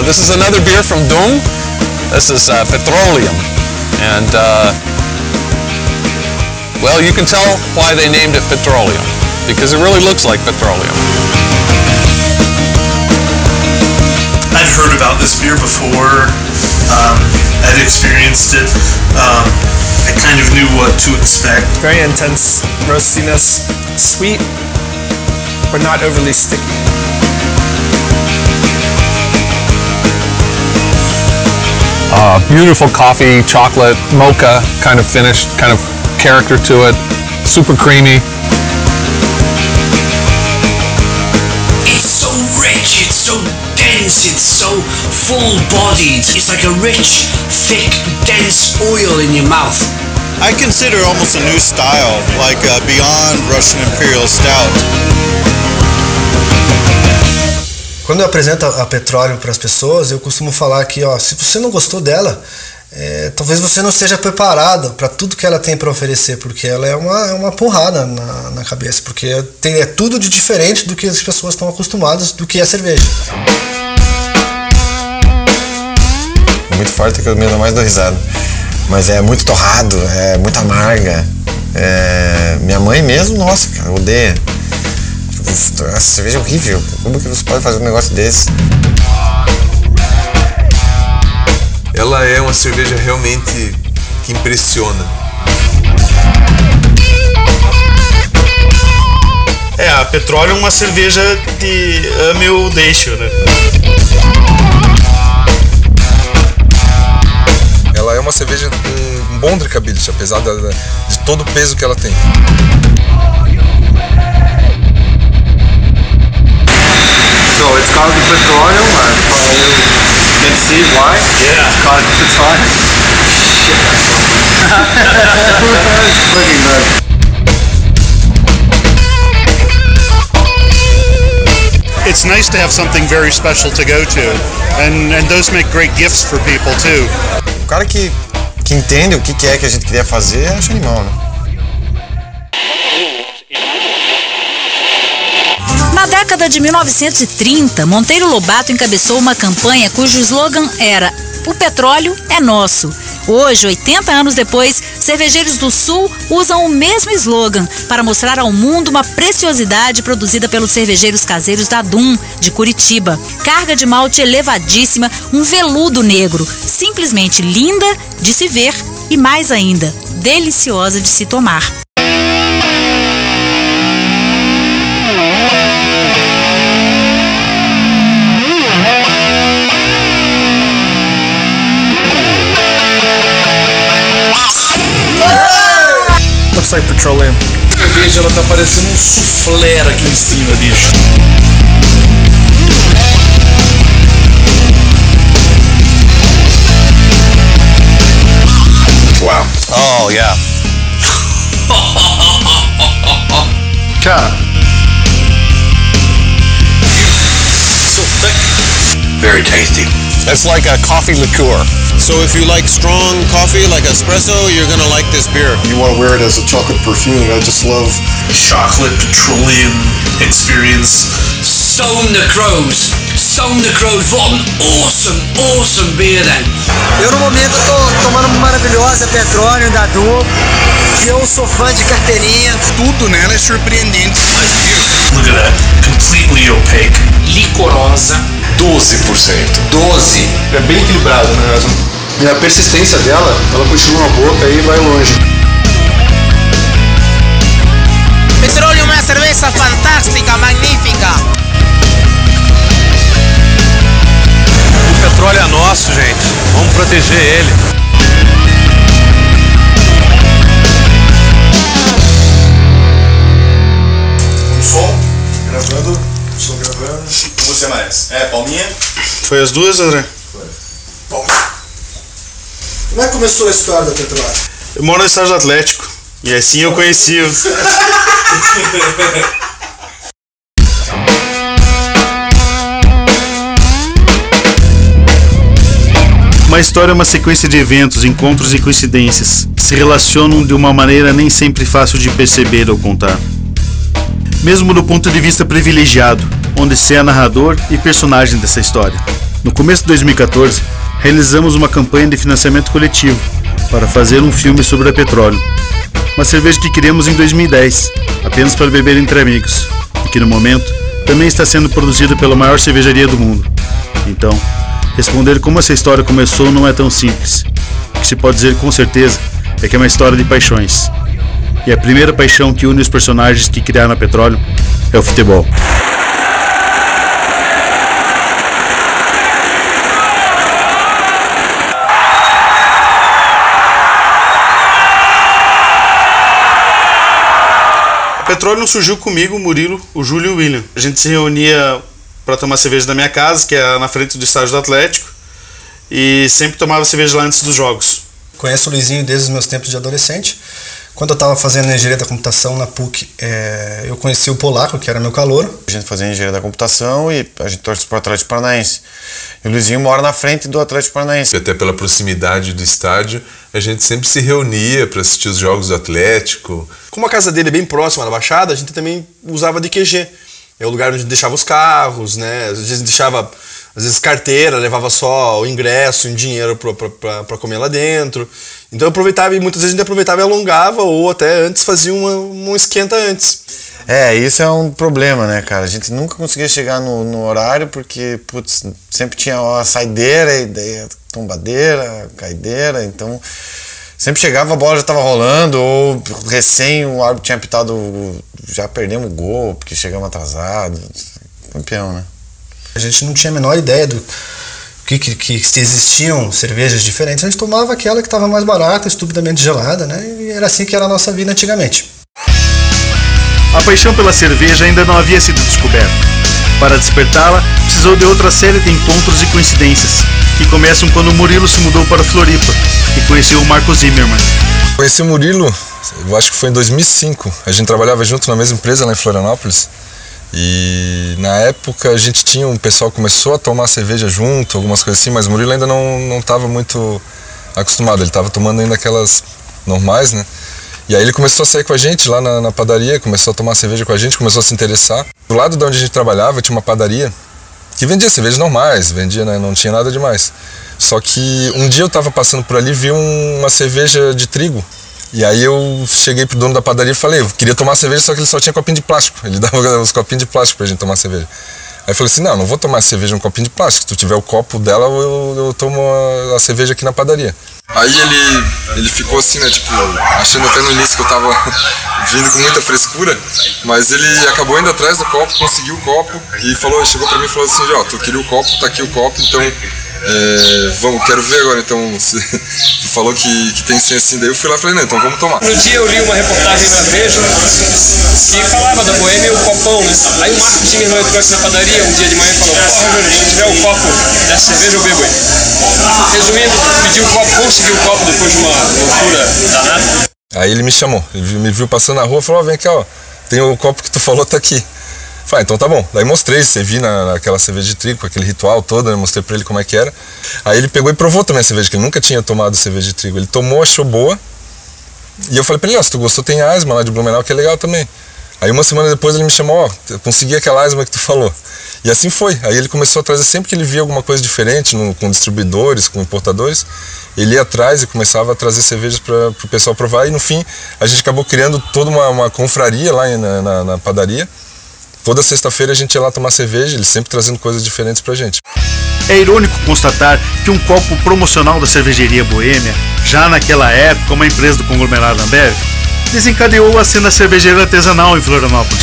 This is another beer from Doom. This is Petroleum. And, well, you can tell why they named it Petroleum, because it really looks like petroleum. I'd heard about this beer before. I'd experienced it. I kind of knew what to expect. Very intense roastiness, sweet, but not overly sticky. Beautiful coffee, chocolate, mocha kind of finish, kind of character to it. Super creamy. It's so rich, it's so dense, it's so full-bodied. It's like a rich, thick, dense oil in your mouth. I consider almost a new style, like beyond Russian Imperial Stout. Quando eu apresento a Petroleum para as pessoas, eu costumo falar que, ó, se você não gostou dela, talvez você não esteja preparado para tudo que ela tem para oferecer, porque ela é uma porrada na cabeça, porque é tudo de diferente do que as pessoas estão acostumadas do que é cerveja. É muito forte, que eu me dou mais do risada. Mas é muito torrado, é muito amarga. Minha mãe mesmo, nossa, cara, odeia. Essa cerveja é horrível. Como que você pode fazer um negócio desse? Ela é uma cerveja realmente que impressiona. A Petroleum é uma cerveja de ame ou deixo, né? Ela é uma cerveja com um bom drinkability, apesar de todo o peso que ela tem. So it's called Petroleum, you can see why? Yeah. It's called Petroleum. It's looking good. It's nice to have something very special to go to, and those make great gifts for people too. O cara que entende o que é que a gente queria fazer, acha animal, né? Na década de 1930, Monteiro Lobato encabeçou uma campanha cujo slogan era "O petróleo é nosso". Hoje, 80 anos depois, cervejeiros do Sul usam o mesmo slogan para mostrar ao mundo uma preciosidade produzida pelos cervejeiros caseiros da Doom, de Curitiba. Carga de malte elevadíssima, um veludo negro, simplesmente linda de se ver e, mais ainda, deliciosa de se tomar. Looks like petroleum. A cerveja, ela tá parecendo um soufflé aqui em cima, bicho. Wow. Oh, yeah. Cara. So thick. Very tasty. It's like a coffee liqueur. So if you like strong coffee, like espresso, you're gonna like this beer. You want to wear it as a chocolate perfume. I just love Chocolate petroleum experience. Stone the Crows. Stone the Crows. What an awesome beer then. Eu no momento tô tomando uma maravilhosa Petroleum da Doom, que eu sou fã de carteirinha. Tudo nela é surpreendente. Look at that. Completely opaque. Licorosa. 12%. 12. É bem equilibrado, né? E a persistência dela, ela continua na boca e vai longe. Petroleum é uma cerveja fantástica, magnífica. O petróleo é nosso, gente. Vamos proteger ele. Som, gravando, estou gravando. Você mais? Palminha? Foi as duas, André? Foi. Palminha. Como é que começou a história da Petroleum? Eu moro no estádio do Atlético. E assim eu conheci o... Uma história é uma sequência de eventos, encontros e coincidências que se relacionam de uma maneira nem sempre fácil de perceber ou contar. Mesmo do ponto de vista privilegiado, onde se é narrador e personagem dessa história. No começo de 2014, realizamos uma campanha de financiamento coletivo para fazer um filme sobre a Petróleo. Uma cerveja que criamos em 2010, apenas para beber entre amigos, e que no momento também está sendo produzida pela maior cervejaria do mundo. Então, responder como essa história começou não é tão simples. O que se pode dizer com certeza é que é uma história de paixões. E a primeira paixão que une os personagens que criaram a Petróleo é o futebol. A Petróleo não surgiu comigo, o Murilo, o Júlio e o William. A gente se reunia para tomar cerveja na minha casa, que é na frente do estádio do Atlético, e sempre tomava cerveja lá antes dos jogos. Conheço o Luizinho desde os meus tempos de adolescente. Quando eu estava fazendo engenharia da computação na PUC, eu conheci o Polaco, que era meu calouro. A gente fazia engenharia da computação e a gente torce para o Atlético Paranaense. E o Luizinho mora na frente do Atlético Paranaense. Até pela proximidade do estádio, a gente sempre se reunia para assistir os jogos do Atlético. Como a casa dele é bem próxima da Baixada, a gente também usava de QG. É o lugar onde deixava os carros, né? Às vezes deixava carteira, levava só o ingresso e dinheiro para comer lá dentro. Então eu aproveitava, e muitas vezes a gente aproveitava e alongava, ou até antes fazia um esquenta antes. Isso é um problema, né, cara? A gente nunca conseguia chegar no horário porque, putz, sempre tinha a saideira, e daí a tombadeira, a caideira, então sempre chegava, a bola já estava rolando, ou recém o árbitro tinha apitado, já perdemos o gol, porque chegamos atrasados. Campeão, né? A gente não tinha a menor ideia do que se existiam cervejas diferentes. A gente tomava aquela que estava mais barata, estupidamente gelada, né? E era assim que era a nossa vida antigamente. A paixão pela cerveja ainda não havia sido descoberta. Para despertá-la, precisou de outra série de encontros e coincidências, que começam quando o Murilo se mudou para Floripa e conheceu o Marco Zimmermann. Conheci o Murilo, eu acho que foi em 2005. A gente trabalhava junto na mesma empresa lá em Florianópolis. E na época a gente tinha, um pessoal começou a tomar cerveja junto, algumas coisas assim, mas o Murilo ainda não estava muito acostumado, ele estava tomando ainda aquelas normais, né? E aí ele começou a sair com a gente lá na padaria, começou a tomar cerveja com a gente, começou a se interessar. Do lado de onde a gente trabalhava tinha uma padaria que vendia cervejas normais, vendia, né? Não tinha nada demais. Só que um dia eu estava passando por ali e vi uma cerveja de trigo. E aí eu cheguei pro dono da padaria e falei, eu queria tomar cerveja, só que ele só tinha copinho de plástico. Ele dava os copinhos de plástico pra gente tomar cerveja. Aí eu falei assim, não vou tomar cerveja num copinho de plástico. Se tu tiver o copo dela, eu tomo a cerveja aqui na padaria. Aí ele ficou assim, né, tipo, achando até no início que eu tava vindo com muita frescura, mas ele acabou indo atrás do copo, conseguiu o copo e chegou pra mim e falou assim, ó, tu queria o copo, tá aqui o copo, então quero ver agora, então, tu falou que tem que ser assim, daí eu fui lá e falei, não, então vamos tomar. No dia eu li uma reportagem na Veja que falava da Boêmia e o copão, né? Aí o Marco Zimmermann entrou aqui na padaria um dia de manhã e falou, Júlio, se tiver o copo dessa cerveja eu bebo aí. Resumindo, pediu o copo, conseguiu o copo depois de uma loucura danada. Aí ele me chamou, ele me viu passando na rua e falou, vem cá, ó, tem o copo que tu falou, tá aqui. Falei, então tá bom. Daí mostrei, servi naquela cerveja de trigo, com aquele ritual todo, né? Mostrei pra ele como é que era. Aí ele pegou e provou também a cerveja, que ele nunca tinha tomado cerveja de trigo. Ele tomou, achou boa. E eu falei pra ele, ó, se tu gostou, tem Asma lá de Blumenau, que é legal também. Aí uma semana depois ele me chamou, ó, eu consegui aquela Asma que tu falou. E assim foi. Aí ele começou a trazer, sempre que ele via alguma coisa diferente, com distribuidores, com importadores, ele ia atrás e começava a trazer cervejas para o pessoal provar. E no fim, a gente acabou criando toda uma confraria lá na padaria. Toda sexta-feira a gente ia lá tomar cerveja, ele sempre trazendo coisas diferentes pra gente. É irônico constatar que um copo promocional da cervejaria Boêmia, já naquela época uma empresa do conglomerado Ambev, desencadeou a cena cervejeira artesanal em Florianópolis.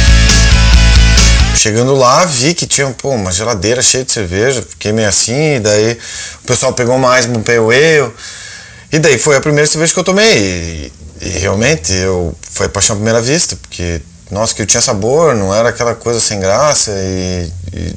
Chegando lá, vi que tinha uma geladeira cheia de cerveja, fiquei meio assim, e daí o pessoal pegou mais um pale ale, e daí foi a primeira cerveja que eu tomei, e realmente foi paixão à primeira vista, porque nossa, que tinha sabor, não era aquela coisa sem graça e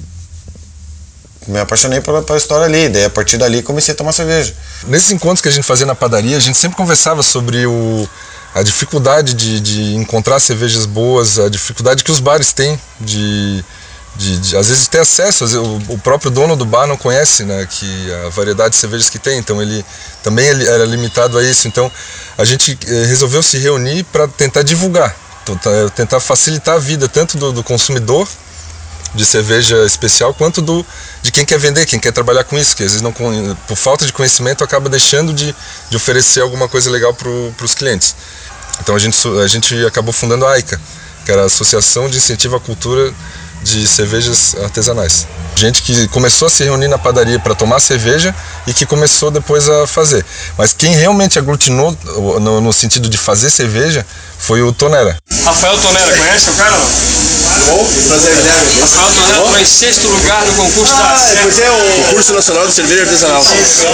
me apaixonei pela história ali, daí a partir dali comecei a tomar cerveja. Nesses encontros que a gente fazia na padaria, a gente sempre conversava sobre a dificuldade de encontrar cervejas boas, a dificuldade que os bares têm às vezes ter acesso, o próprio dono do bar não conhece, né, que a variedade de cervejas que tem, então ele também era limitado a isso, então a gente resolveu se reunir para tentar divulgar, tentar facilitar a vida tanto do consumidor de cerveja especial quanto de quem quer vender, quem quer trabalhar com isso, que às vezes não, por falta de conhecimento acaba deixando de oferecer alguma coisa legal para os clientes. Então a gente acabou fundando a AICA, que era a Associação de Incentivo à Cultura de Cervejas Artesanais. Gente que começou a se reunir na padaria para tomar cerveja e que começou depois a fazer. Mas quem realmente aglutinou no sentido de fazer cerveja foi o Tonera. Rafael Tonera, conhece o cara? Prazer, Guilherme. Rafael Tonera foi em 6º lugar no concurso da Pois é, o Concurso Nacional de Cerveja Artesanal.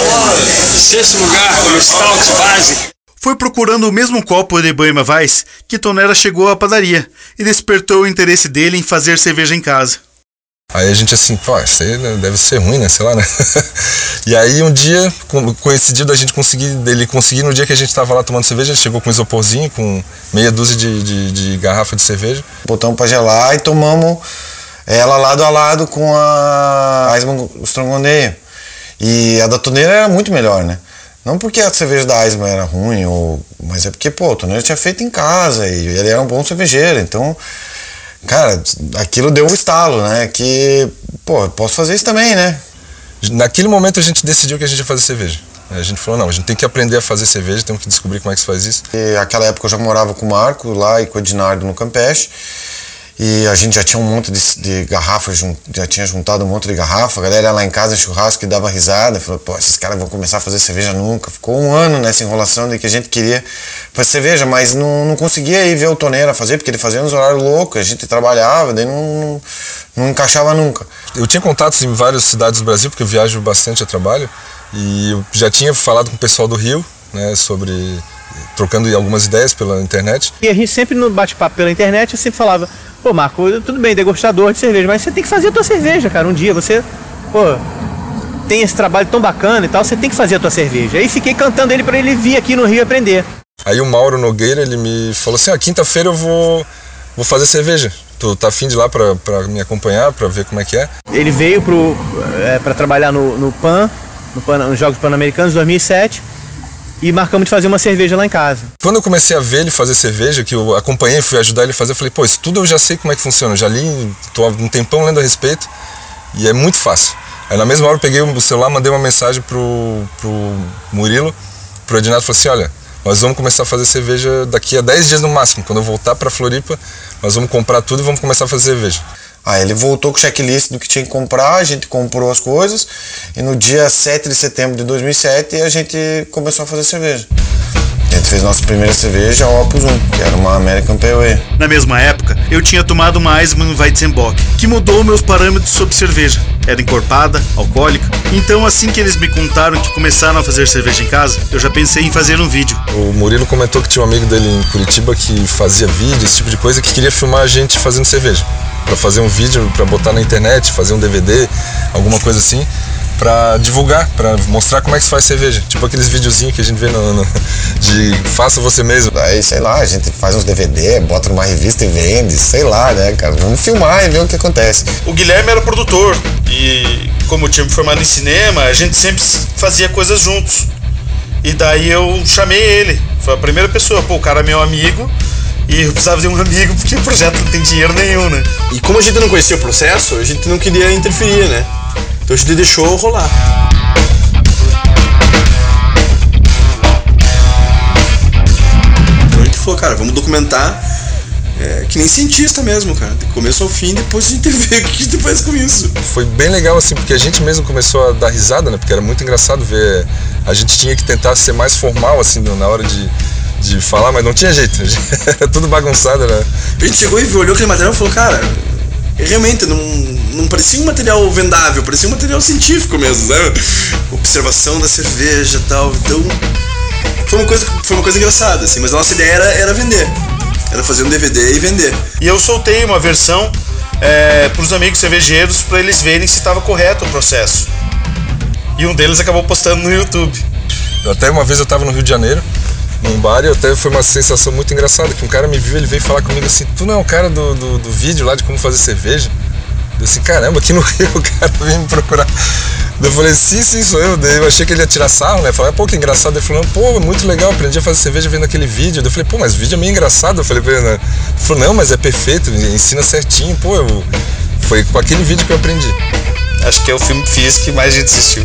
6º lugar no Stout Basic. Foi procurando o mesmo copo de Bohemia Weiss que Tonera chegou à padaria e despertou o interesse dele em fazer cerveja em casa. Aí a gente assim, pô, isso aí deve ser ruim, né? Sei lá, né? E aí um dia, coincidiu da gente dele conseguir no dia que a gente tava lá tomando cerveja, ele chegou com um isoporzinho, com meia dúzia de garrafa de cerveja. Botamos pra gelar e tomamos ela lado a lado com a Eisenbahn Strongondeia. E a da Tonera era muito melhor, né? Não porque a cerveja da Eisenbahn era ruim, mas é porque, pô, o Tonera tinha feito em casa e ele era um bom cervejeiro, então... Cara, aquilo deu um estalo, né? Que, pô, posso fazer isso também, né? Naquele momento a gente decidiu que a gente ia fazer cerveja. A gente falou, não, a gente tem que aprender a fazer cerveja, temos que descobrir como é que se faz isso. E naquela época eu já morava com o Marco lá e com o Ednardo no Campeche. E a gente já tinha um monte de garrafas, já tinha juntado um monte de garrafa. A galera ia lá em casa, churrasco, e dava risada. Falou, pô, esses caras vão começar a fazer cerveja nunca. Ficou um ano nessa enrolação de que a gente queria fazer cerveja, mas não conseguia ir ver o Tonera fazer, porque ele fazia nos horários loucos, a gente trabalhava, daí não encaixava nunca. Eu tinha contatos em várias cidades do Brasil, porque eu viajo bastante a trabalho. E eu já tinha falado com o pessoal do Rio, né, trocando algumas ideias pela internet. E a gente sempre no bate-papo pela internet, eu sempre falava, pô, Marco, tudo bem, degustador de cerveja, mas você tem que fazer a tua cerveja, cara, um dia você, pô, tem esse trabalho tão bacana e tal, você tem que fazer a tua cerveja. Aí fiquei cantando ele pra ele vir aqui no Rio aprender. Aí o Mauro Nogueira, ele me falou assim, quinta-feira eu vou fazer cerveja. Tu tá afim de ir lá pra me acompanhar, pra ver como é que é? Ele veio pra trabalhar nos Jogos Pan-Americanos 2007 e marcamos de fazer uma cerveja lá em casa. Quando eu comecei a ver ele fazer cerveja, que eu acompanhei, fui ajudar ele a fazer, eu falei, pô, isso tudo eu já sei como é que funciona, eu já li, tô há um tempão lendo a respeito e é muito fácil. Aí na mesma hora eu peguei o celular, mandei uma mensagem pro Murilo, pro Ednardo, falei assim, olha, nós vamos começar a fazer cerveja daqui a 10 dias no máximo, quando eu voltar pra Floripa, nós vamos comprar tudo e vamos começar a fazer cerveja. Aí ele voltou com o checklist do que tinha que comprar, a gente comprou as coisas e no dia 7 de setembro de 2007 a gente começou a fazer cerveja. A gente fez nossa primeira cerveja, a Opus 1, que era uma American Pale Ale. Na mesma época, eu tinha tomado uma Eisenbahn Weizenbock, que mudou meus parâmetros sobre cerveja. Era encorpada, alcoólica. Então, assim que eles me contaram que começaram a fazer cerveja em casa, eu já pensei em fazer um vídeo. O Murilo comentou que tinha um amigo dele em Curitiba que fazia vídeo, esse tipo de coisa, que queria filmar a gente fazendo cerveja. Pra fazer um vídeo, pra botar na internet, fazer um DVD, alguma coisa assim. Pra divulgar, pra mostrar como é que se faz cerveja. Tipo aqueles videozinhos que a gente vê de faça você mesmo. Aí, sei lá, a gente faz uns DVD, bota numa revista e vende, sei lá, né, cara? Vamos filmar e ver o que acontece. O Guilherme era produtor e, como eu tinha me formado em cinema, a gente sempre fazia coisas juntos. E daí eu chamei ele, foi a primeira pessoa. Pô, o cara é meu amigo e eu precisava de um amigo porque o projeto não tem dinheiro nenhum, né? E como a gente não conhecia o processo, a gente não queria interferir, né? Então a gente deixou rolar. Então a gente falou, cara, vamos documentar que nem cientista mesmo, cara. Do começo ao fim, depois a gente vê o que a gente faz com isso. Foi bem legal, assim, porque a gente mesmo começou a dar risada, né? Porque era muito engraçado ver. A gente tinha que tentar ser mais formal, assim, na hora de falar, mas não tinha jeito. Era tudo bagunçado, né? A gente chegou e olhou aquele material e falou, cara, realmente não parecia um material vendável, parecia um material científico mesmo, sabe? Observação da cerveja e tal. Então, foi uma coisa engraçada, assim, mas a nossa ideia era vender. Era fazer um DVD e vender. E eu soltei uma versão para os amigos cervejeiros para eles verem se estava correto o processo. E um deles acabou postando no YouTube. Até uma vez eu estava no Rio de Janeiro, num bar, e até foi uma sensação muito engraçada, que um cara me viu, ele veio falar comigo assim, tu não é o cara do vídeo lá de como fazer cerveja? Eu assim, caramba, aqui no Rio o cara veio me procurar. Eu falei, sim, sou eu. Daí eu achei que ele ia tirar sarro, né? Eu falei, pô, que engraçado. Ele falou, pô, muito legal, aprendi a fazer cerveja vendo aquele vídeo. Eu falei, pô, mas o vídeo é meio engraçado. Eu falei pra ele, né? Ele falou, não, mas é perfeito, ensina certinho. Pô, eu Foi com aquele vídeo que eu aprendi. Acho que é o filme que fiz que mais gente assistiu.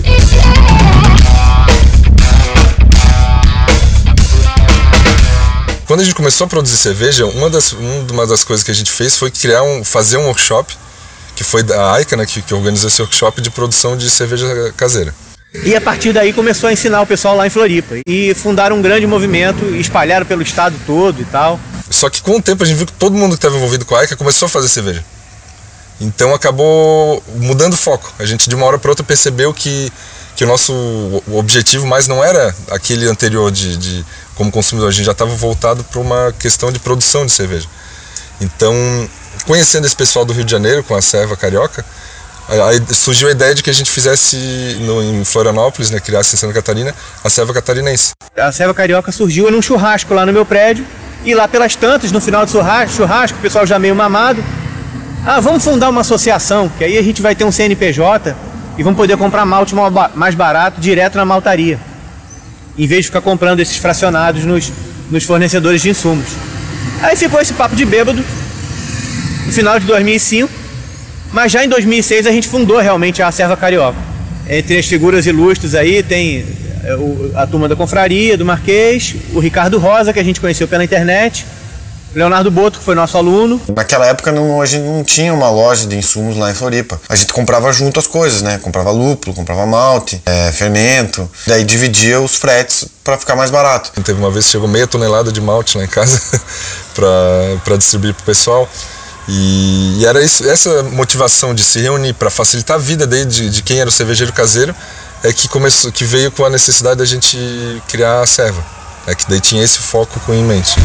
Quando a gente começou a produzir cerveja, uma das coisas que a gente fez foi fazer um workshop, que foi a Aika, né, que organizou esse workshop de produção de cerveja caseira. E a partir daí começou a ensinar o pessoal lá em Floripa. E fundaram um grande movimento, espalharam pelo estado todo e tal. Só que com o tempo a gente viu que todo mundo que estava envolvido com a Aika começou a fazer cerveja. Então acabou mudando o foco. A gente de uma hora para outra percebeu que o nosso objetivo mais não era aquele anterior de como consumidor. A gente já estava voltado para uma questão de produção de cerveja. Então, conhecendo esse pessoal do Rio de Janeiro com a Serva Carioca, aí surgiu a ideia de que a gente fizesse em Florianópolis, né, criasse em Santa Catarina, a Serva Catarinense. A Serva Carioca surgiu num churrasco lá no meu prédio, e lá pelas tantas, no final do churrasco, o pessoal já meio mamado, vamos fundar uma associação, que aí a gente vai ter um CNPJ e vamos poder comprar malte mais barato direto na maltaria, em vez de ficar comprando esses fracionados nos fornecedores de insumos. Aí ficou esse papo de bêbado, no final de 2005, mas já em 2006 a gente fundou realmente a Serva Carioca. Entre as figuras ilustres aí tem a turma da Confraria, do Marquês, o Ricardo Rosa, que a gente conheceu pela internet, Leonardo Boto, que foi nosso aluno. Naquela época a gente não tinha uma loja de insumos lá em Floripa. A gente comprava junto as coisas, né? Comprava lúpulo, comprava malte, fermento. Daí dividia os fretes para ficar mais barato. Teve uma vez que chegou meia tonelada de malte lá em casa para distribuir pro pessoal. E era isso, essa motivação de se reunir para facilitar a vida de quem era o cervejeiro caseiro que veio com a necessidade da gente criar a Serva. Que daí tinha esse foco em mente.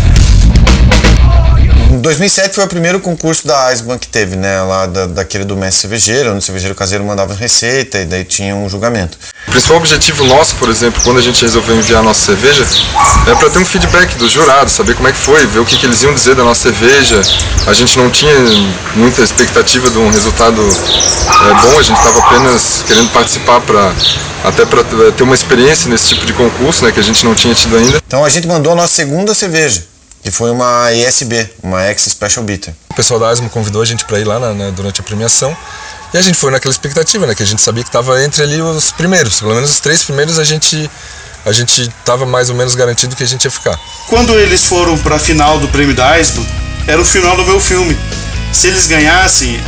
Em 2007 foi o primeiro concurso da Eisman que teve, né? Lá daquele do mestre cervejeiro, onde o cervejeiro caseiro mandava receita e daí tinha um julgamento. O principal objetivo nosso, por exemplo, quando a gente resolveu enviar a nossa cerveja, é para ter um feedback dos jurados, saber como é que foi, ver o que eles iam dizer da nossa cerveja. A gente não tinha muita expectativa de um resultado bom, a gente estava apenas querendo participar até para ter uma experiência nesse tipo de concurso, né, que a gente não tinha tido ainda. Então a gente mandou a nossa segunda cerveja, que foi uma ESB, uma Ex Special Bitter. O pessoal da Eisman convidou a gente para ir lá durante a premiação. E a gente foi naquela expectativa, né? Que a gente sabia que estava entre ali os primeiros. Pelo menos os 3 primeiros a gente estava mais ou menos garantido que a gente ia ficar. Quando eles foram para a final do prêmio da Eisman, era o final do meu filme. Se eles ganhassem,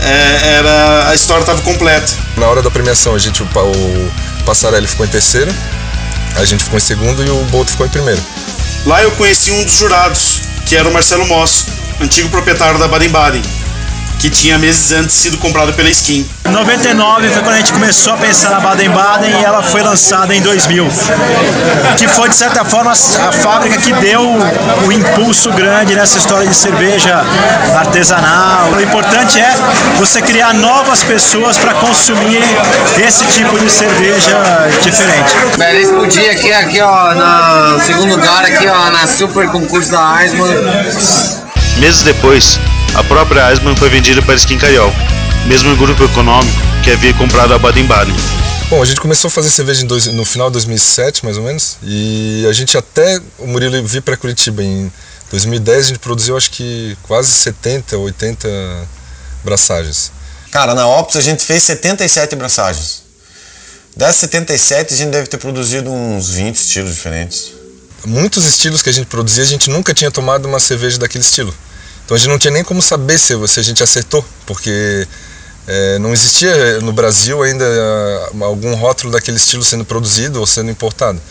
a história estava completa. Na hora da premiação, o Passarelli ficou em terceiro, a gente ficou em segundo e o Boto ficou em primeiro. Lá eu conheci um dos jurados, que era o Marcelo Mosso, antigo proprietário da Baden-Baden, que tinha meses antes sido comprado pela Skin. Em 99 foi quando a gente começou a pensar na Baden-Baden e ela foi lançada em 2000. Que foi, de certa forma, a fábrica que deu o impulso grande nessa história de cerveja artesanal. O importante é você criar novas pessoas para consumir esse tipo de cerveja diferente. Eles podiam aqui ó, no segundo lugar, aqui ó, na super concurso da Eisman. Meses depois, a própria Eisman foi vendida para a Skin Cariol, mesmo grupo econômico que havia comprado a Baden-Baden. Bom, a gente começou a fazer cerveja no final de 2007, mais ou menos, e a gente até o Murilo vir para Curitiba em 2010, a gente produziu acho que quase 70, 80 braçagens. Cara, na Opus a gente fez 77 braçagens. Das 77 a gente deve ter produzido uns 20 estilos diferentes. Muitos estilos que a gente produzia, a gente nunca tinha tomado uma cerveja daquele estilo. Então a gente não tinha nem como saber se a gente acertou, porque não existia no Brasil ainda algum rótulo daquele estilo sendo produzido ou sendo importado.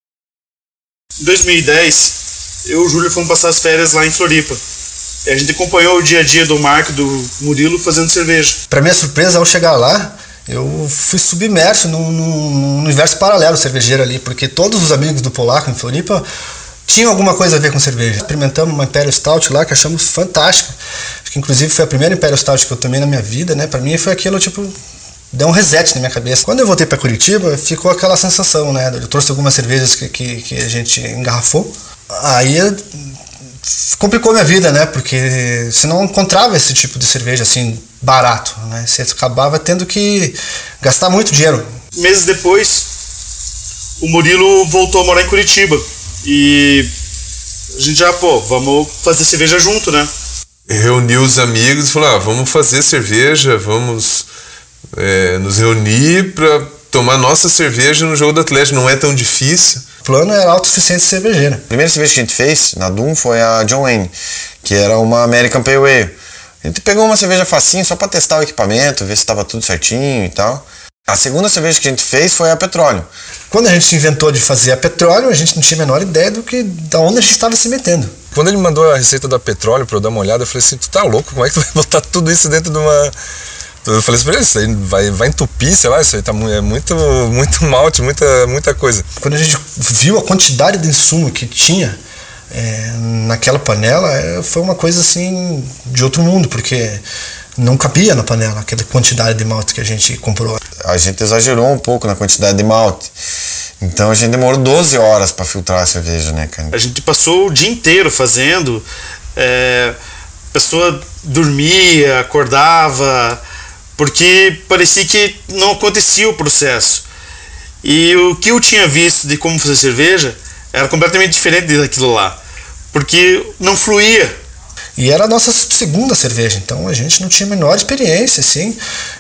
Em 2010, eu e o Júlio fomos passar as férias lá em Floripa. E a gente acompanhou o dia a dia do Marco, do Murilo, fazendo cerveja. Para minha surpresa, ao chegar lá, eu fui submerso num universo paralelo cervejeiro ali, porque todos os amigos do Polaco em Floripa tinham alguma coisa a ver com cerveja. Experimentamos uma Imperial Stout lá que achamos fantástica. Acho que inclusive foi a primeira Imperial Stout que eu tomei na minha vida, né? Para mim foi aquilo, tipo, deu um reset na minha cabeça. Quando eu voltei para Curitiba, ficou aquela sensação, né? Eu trouxe algumas cervejas que a gente engarrafou. Aí complicou minha vida, né? Porque você não encontrava esse tipo de cerveja assim barato, né? Você acabava tendo que gastar muito dinheiro. Meses depois, o Murilo voltou a morar em Curitiba. E a gente já, vamos fazer cerveja junto, né? reuniu os amigos e falou, vamos fazer cerveja, vamos nos reunir para tomar nossa cerveja no jogo do Atlético, não é tão difícil. O plano era autossuficiência cervejeira. A primeira cerveja que a gente fez na Doom foi a John Wayne, que era uma American Pale Ale. A gente pegou uma cerveja facinho só para testar o equipamento, ver se estava tudo certinho e tal. A segunda cerveja que a gente fez foi a Petróleo. Quando a gente inventou de fazer a Petróleo, a gente não tinha a menor ideia da onde a gente estava se metendo. Quando ele mandou a receita da Petróleo para eu dar uma olhada, eu falei assim, tu tá louco? Como é que tu vai botar tudo isso dentro de uma... Eu falei assim, isso aí vai entupir, sei lá, isso aí é muito malte, muita coisa. Quando a gente viu a quantidade de insumo que tinha naquela panela, foi uma coisa assim de outro mundo, porque não cabia na panela aquela quantidade de malte que a gente comprou. A gente exagerou um pouco na quantidade de malte. Então a gente demorou 12 horas para filtrar a cerveja, né, cara? A gente passou o dia inteiro fazendo, a pessoa dormia, acordava, porque parecia que não acontecia o processo. E o que eu tinha visto de como fazer cerveja era completamente diferente daquilo lá, porque não fluía. E era a nossa segunda cerveja, então a gente não tinha a menor experiência, assim.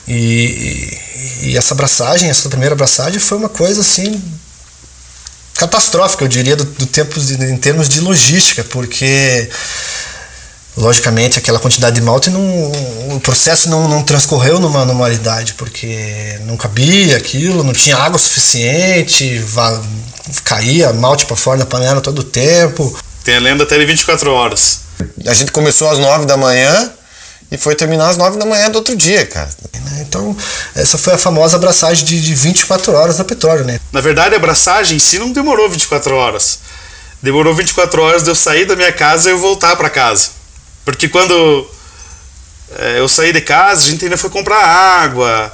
E essa abraçagem, essa primeira abraçagem foi uma coisa, assim, catastrófica, eu diria, em termos de logística, porque, logicamente, aquela quantidade de malte, o processo não transcorreu numa normalidade, porque não cabia aquilo, não tinha água suficiente, caía malte para fora da panela todo o tempo. Tem a lenda até de 24 horas. A gente começou às 9 da manhã e foi terminar às 9 da manhã do outro dia, cara. Então, essa foi a famosa abraçagem de 24 horas da Petróleo, né? Na verdade, a abraçagem em si não demorou 24 horas. Demorou 24 horas de eu sair da minha casa e eu voltar para casa. Porque quando eu saí de casa, a gente ainda foi comprar água,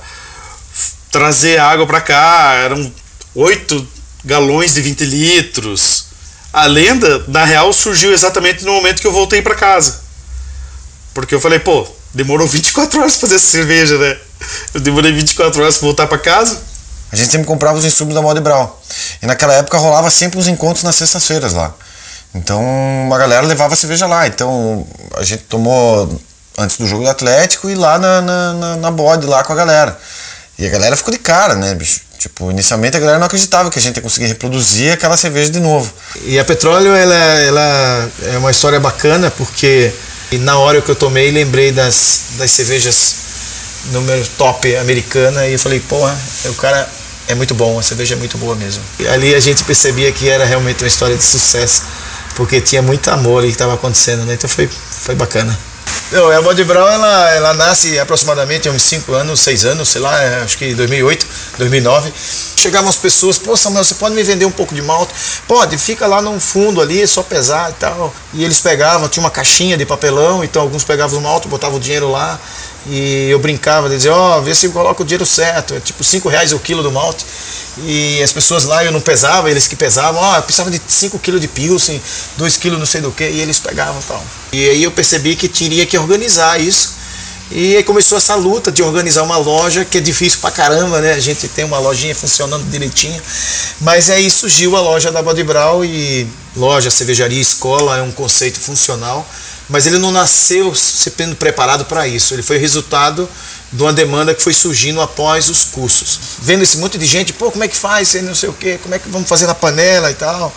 trazer água para cá. Eram 8 galões de 20 litros. A lenda, na real, surgiu exatamente no momento que eu voltei para casa. Porque eu falei, demorou 24 horas pra fazer essa cerveja, né? Eu demorei 24 horas pra voltar para casa. A gente sempre comprava os insumos da Mode Brau. E naquela época rolava sempre uns encontros nas sextas-feiras lá. Então uma galera levava a cerveja lá. Então a gente tomou antes do jogo do Atlético e lá na Bode lá com a galera. E a galera ficou de cara, né, bicho? Tipo, inicialmente a galera não acreditava que a gente ia conseguir reproduzir aquela cerveja de novo. E a Petróleo, ela é uma história bacana, porque na hora que eu tomei, lembrei das cervejas número top americana e eu falei, o cara é muito bom, a cerveja é muito boa mesmo. E ali a gente percebia que era realmente uma história de sucesso, porque tinha muito amor ali que estava acontecendo, né? Então foi bacana. A Mode Brau, ela nasce aproximadamente há uns 5 anos, 6 anos, sei lá, acho que 2008, 2009. Chegavam as pessoas, Samuel, você pode me vender um pouco de malte? Pode, fica lá no fundo ali, é só pesar e tal. E eles pegavam, tinha uma caixinha de papelão, então alguns pegavam o malte, botavam o dinheiro lá. E eu brincava, dizia, vê se coloca o dinheiro certo, é tipo R$5 o quilo do malte. E as pessoas lá, eu não pesava, eles que pesavam, eu precisava de 5 kg de Pilsen, 2 kg não sei do que, e eles pegavam e tal. E aí eu percebi que teria que organizar isso. E aí começou essa luta de organizar uma loja, que é difícil pra caramba, né? A gente tem uma lojinha funcionando direitinho. Mas aí surgiu a loja da Mode Brau, e loja, cervejaria, escola é um conceito funcional. Mas ele não nasceu sendo preparado para isso, ele foi resultado de uma demanda que foi surgindo após os cursos. Vendo esse monte de gente, como é que faz, não sei o quê, como é que vamos fazer na panela e tal.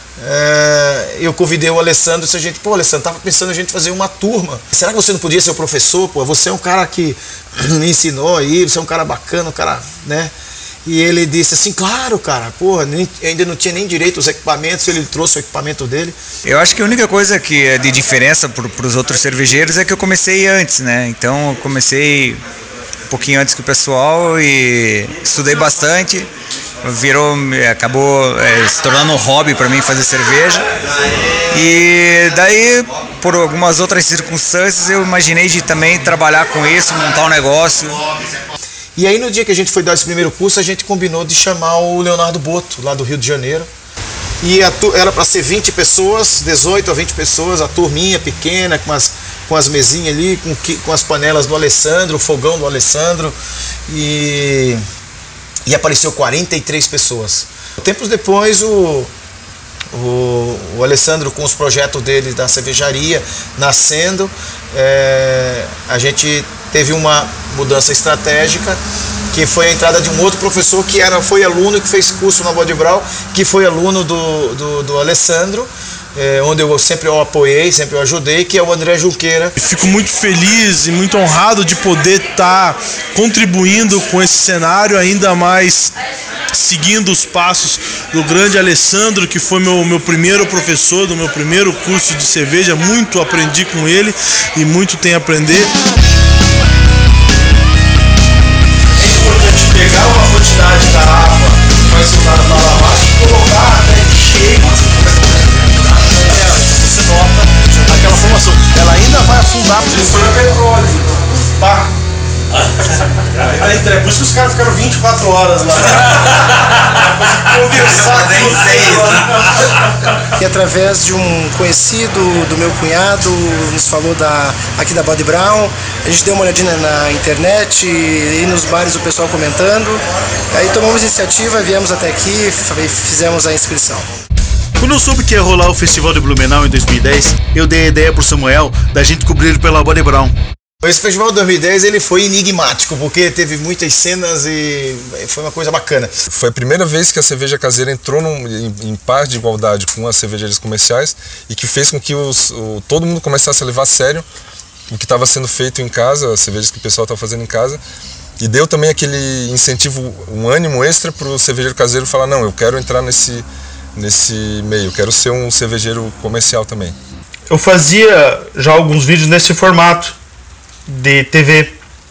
Eu convidei o Alessandro, e a gente, Alessandro, tava pensando a gente fazer uma turma. Será que você não podia ser o professor? Você é um cara que me ensinou aí, você é um cara bacana, um cara, né? E ele disse assim, claro, cara, ainda não tinha nem direito aos equipamentos, ele trouxe o equipamento dele. Eu acho que a única coisa que é de diferença para os outros cervejeiros é que eu comecei antes, né? Então eu comecei um pouquinho antes que o pessoal e estudei bastante. Acabou se tornando um hobby para mim fazer cerveja. E daí, por algumas outras circunstâncias, eu imaginei de também trabalhar com isso, montar um negócio. E aí no dia que a gente foi dar esse primeiro curso, a gente combinou de chamar o Leonardo Boto, lá do Rio de Janeiro. E era para ser 20 pessoas, 18 a 20 pessoas, a turminha pequena, com as mesinhas ali, com as panelas do Alessandro, o fogão do Alessandro. E apareceu 43 pessoas. Tempos depois, O Alessandro com os projetos dele da cervejaria nascendo, a gente teve uma mudança estratégica, que foi a entrada de um outro professor que foi aluno, que fez curso na Bode Brau, que foi aluno do Alessandro, onde eu sempre o apoiei, sempre o ajudei, que é o André Junqueira. Fico muito feliz e muito honrado de poder estar contribuindo com esse cenário, ainda mais seguindo os passos do grande Alessandro, que foi meu primeiro professor do meu primeiro curso de cerveja. Muito aprendi com ele e muito tem a aprender. É importante pegar uma quantidade da água que vai ser usada para lavar e colocar até cheio. Você nota aquela formação, ela ainda vai afundar porque isso é petróleo, tá? É por isso que os caras ficaram 24 horas lá. E através de um conhecido do meu cunhado, nos falou aqui da Bode Brau, a gente deu uma olhadinha na internet e nos bares o pessoal comentando. Aí tomamos iniciativa, viemos até aqui e fizemos a inscrição. Quando eu soube que ia rolar o Festival de Blumenau em 2010, eu dei a ideia pro Samuel da gente cobrir pela Bode Brau. Esse festival de 2010 ele foi enigmático, porque teve muitas cenas e foi uma coisa bacana. Foi a primeira vez que a cerveja caseira entrou em par de igualdade com as cervejarias comerciais e que fez com que todo mundo começasse a levar a sério o que estava sendo feito em casa, as cervejas que o pessoal estava fazendo em casa, e deu também aquele incentivo, um ânimo extra para o cervejeiro caseiro falar: não, eu quero entrar nesse meio, eu quero ser um cervejeiro comercial também. Eu fazia já alguns vídeos nesse formato de TV,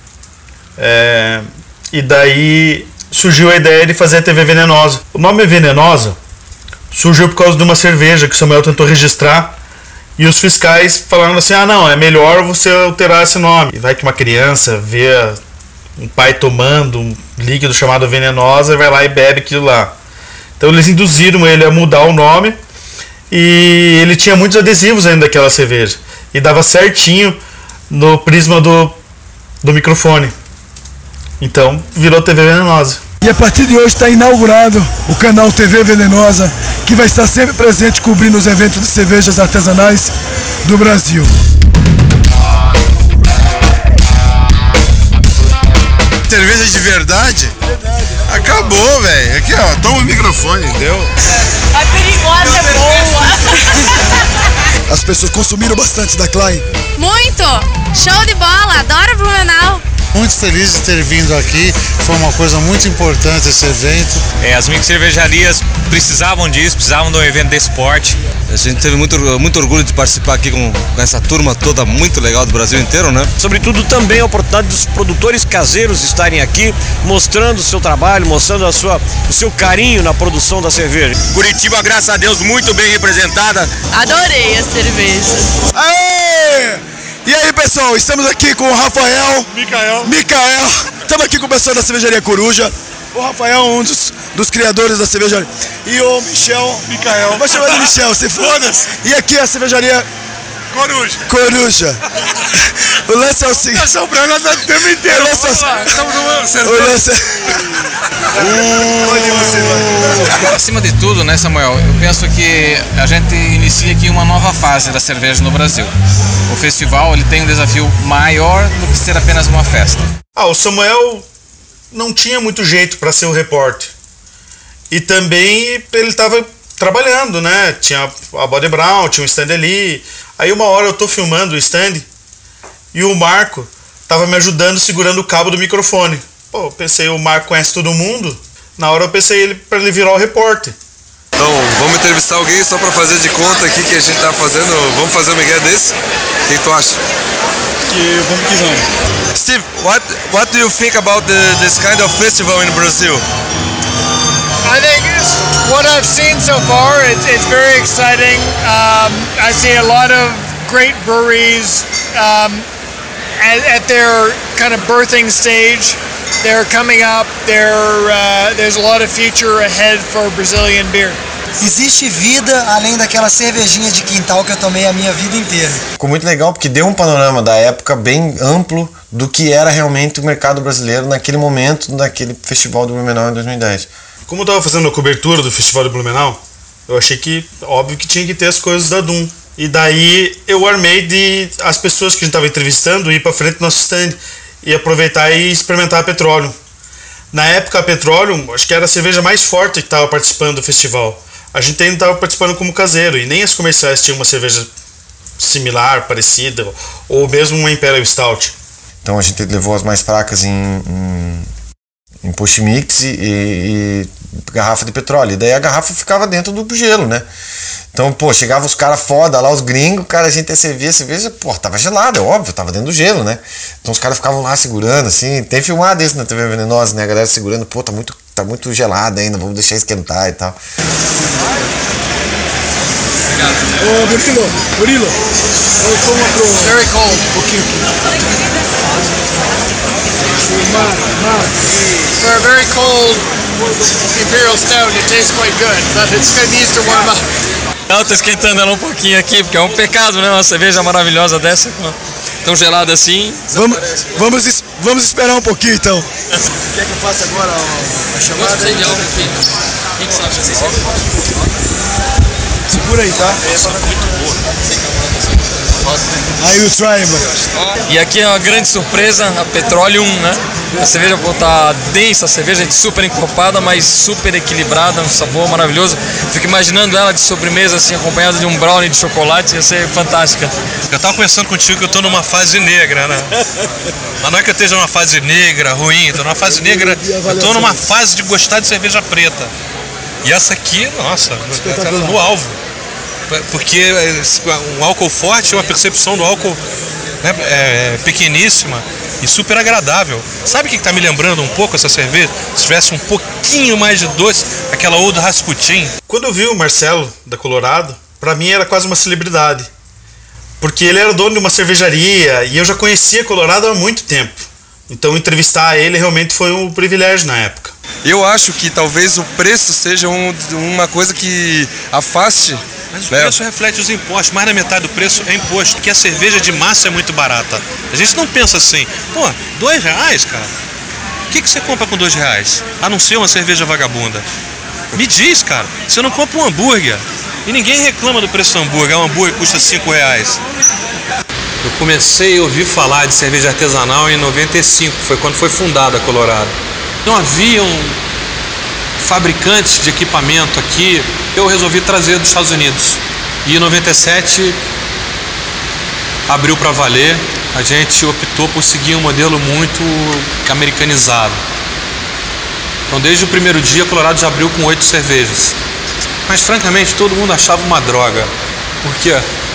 e daí surgiu a ideia de fazer a TV Venenosa. O nome Venenosa surgiu por causa de uma cerveja que o Samuel tentou registrar e os fiscais falaram assim: ah, não, é melhor você alterar esse nome. E vai que uma criança vê um pai tomando um líquido chamado Venenosa e vai lá e bebe aquilo lá. Então eles induziram ele a mudar o nome, e ele tinha muitos adesivos ainda daquela cerveja e dava certinho no prisma do microfone. Então virou TV Venenosa. E a partir de hoje está inaugurado o canal TV Venenosa, que vai estar sempre presente cobrindo os eventos de cervejas artesanais do Brasil. Cerveja de verdade? Acabou, velho. Aqui, ó, toma o microfone, deu? A perigosa é boa. As pessoas consumiram bastante da Klein? Muito! Show de bola! Adoro Blumenau! Muito feliz de ter vindo aqui, foi uma coisa muito importante esse evento. As microcervejarias precisavam disso, precisavam de um evento de esporte. A gente teve muito orgulho de participar aqui com essa turma toda muito legal do Brasil inteiro, né? Sobretudo também a oportunidade dos produtores caseiros estarem aqui, mostrando o seu trabalho, mostrando o seu carinho na produção da cerveja. Curitiba, graças a Deus, muito bem representada. Adorei as cervejas. Aê! E aí, pessoal, estamos aqui com o Rafael Micael. Estamos aqui com o pessoal da cervejaria Coruja. O Rafael, um dos criadores da cervejaria. E o Micael. Vai chamar de Michel, se foda-se. E aqui a cervejaria Coruja. O lance é o seguinte. Essa branca tá o tempo inteiro. Acima de tudo, né, Samuel? Eu penso que a gente inicia aqui uma nova fase da cerveja no Brasil. O festival ele tem um desafio maior do que ser apenas uma festa. O Samuel não tinha muito jeito para ser o repórter. E também ele estava trabalhando, né? Tinha a Bode Brau, tinha um stand ali. Aí uma hora eu tô filmando o stand e o Marco tava me ajudando segurando o cabo do microfone. Pô, eu pensei, o Marco conhece todo mundo. Na hora eu pensei para ele virar o repórter. Então, vamos entrevistar alguém só para fazer de conta aqui que a gente tá fazendo. Vamos fazer um migué desse? O que tu acha? Vamos que vamos. Steve, what do you think about this kind of festival in Brazil? I think what I've seen so far, it's very exciting. I see a lot of great breweries at their kind of birthing stage. They're coming up. There's a lot of future ahead for Brazilian beer. Existe vida além daquela cervejinha de quintal que eu tomei a minha vida inteira. Ficou muito legal porque deu um panorama da época bem amplo do que era realmente o mercado brasileiro naquele momento, naquele festival do Blumenau em 2010. Como eu estava fazendo a cobertura do Festival de Blumenau, Eu achei que, óbvio que tinha que ter as coisas da Dum. E daí eu armei de as pessoas que a gente estava entrevistando ir para frente do nosso stand e aproveitar e experimentar a Petróleo. Na época a Petróleo, acho que era a cerveja mais forte que estava participando do festival. A gente ainda estava participando como caseiro e nem as comerciais tinham uma cerveja similar, parecida, ou mesmo uma Imperial Stout. Então a gente levou as mais fracas em push mix e garrafa de petróleo. E daí a garrafa ficava dentro do gelo, né? Então, pô, chegava os caras foda lá, os gringos, cara, a gente ia cerveja, pô, tava gelada, é óbvio, tava dentro do gelo, né? Então os caras ficavam lá segurando, assim, tem filmado isso na TV Venenosa, né? A galera segurando, pô, tá muito gelada ainda, vamos deixar esquentar e tal. Ô, Murilo, eu tomo pro... Very cold. Um pouquinho. For a very cold Imperial Stout, it tastes quite good, but it needs to warm up. Eu tô esquentando ela um pouquinho aqui, porque é um pecado, né? Uma cerveja maravilhosa dessa, tão gelada assim. Vamos esperar um pouquinho então. Quer que eu faça agora a chamada? Gostei de algo aqui. O que você acha? Segura aí, tá? Essa é muito boa. Aí o try, E aqui é uma grande surpresa, a Petroleum, né? A cerveja tá densa, a cerveja é super encorpada, mas super equilibrada, um sabor maravilhoso. Fico imaginando ela de sobremesa, assim, acompanhada de um brownie de chocolate, ia ser fantástica. Eu tava conversando contigo que eu tô numa fase negra, né? Mas não é que eu esteja numa fase negra, ruim, tô numa fase negra, eu tô numa fase de gostar de cerveja preta. E essa aqui, nossa, tá no alvo. Porque um álcool forte, uma percepção do álcool, né, pequeníssima e super agradável. Sabe o que tá me lembrando um pouco essa cerveja? Se tivesse um pouquinho mais de doce, aquela Old Rasputin. Quando eu vi o Marcelo da Colorado, pra mim era quase uma celebridade. Porque ele era dono de uma cervejaria e eu já conhecia Colorado há muito tempo. Então entrevistar ele realmente foi um privilégio na época. Eu acho que talvez o preço seja uma coisa que afaste. Mas o preço reflete os impostos, mais da metade do preço é imposto, porque a cerveja de massa é muito barata. A gente não pensa assim, pô, R$2, cara? O que você compra com R$2? A não ser uma cerveja vagabunda. Me diz, cara, você não compra um hambúrguer. E ninguém reclama do preço do hambúrguer, um hambúrguer custa R$5. Eu comecei a ouvir falar de cerveja artesanal em 95, foi quando foi fundada a Colorado. Não haviam fabricantes de equipamento aqui, eu resolvi trazer dos Estados Unidos. E em 97 abriu para valer, a gente optou por seguir um modelo muito americanizado. Então desde o primeiro dia a Colorado já abriu com 8 cervejas. Mas francamente todo mundo achava uma droga, porque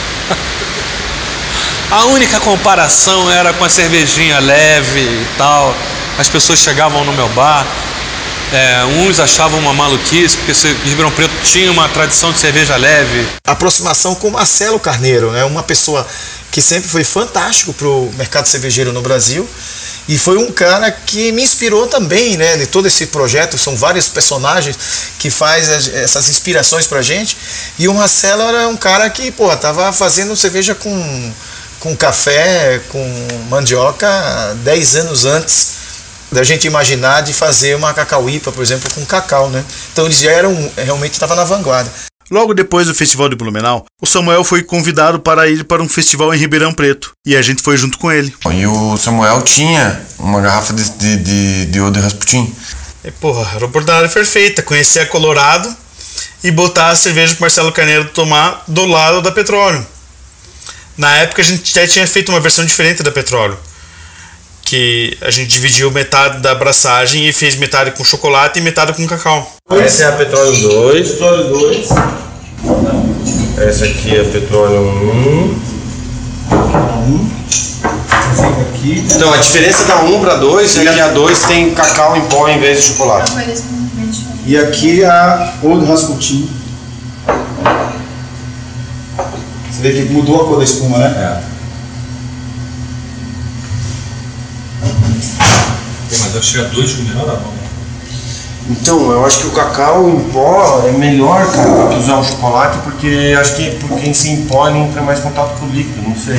a única comparação era com a cervejinha leve e tal. As pessoas chegavam no meu bar, uns achavam uma maluquice, porque Ribeirão Preto tinha uma tradição de cerveja leve. A aproximação com Marcelo Carneiro, né? Uma pessoa que sempre foi fantástico para o mercado cervejeiro no Brasil. E foi um cara que me inspirou também, né? De todo esse projeto, são vários personagens que faz essas inspirações pra gente. E o Marcelo era um cara que, pô, tava fazendo cerveja com café, com mandioca 10 anos antes da gente imaginar de fazer uma cacauípa, por exemplo, com cacau, né? Então eles já eram, realmente estava na vanguarda. Logo depois do Festival de Blumenau, o Samuel foi convidado para ir para um festival em Ribeirão Preto, e a gente foi junto com ele. E o Samuel tinha uma garrafa de Old Rasputin. Porra, era a oportunidade perfeita, conhecer a Colorado e botar a cerveja pro Marcelo Carneiro tomar do lado da Petróleo. Na época a gente até tinha feito uma versão diferente da Petróleo, que a gente dividiu metade da abraçagem e fez metade com chocolate e metade com cacau. Essa é a Petróleo 2. Petróleo 2. Essa aqui é a Petróleo 1. Então a diferença da 1 para 2 é que a 2 tem cacau em pó em vez de chocolate. E aqui a Old Rasputin. Você vê que mudou a cor da espuma, né? Mas eu achei a 2 com melhor na mão. Então, eu acho que o cacau em pó é melhor, cara, do que usar o chocolate, porque acho que porque se em pó ele entra mais em contato com o líquido, não sei.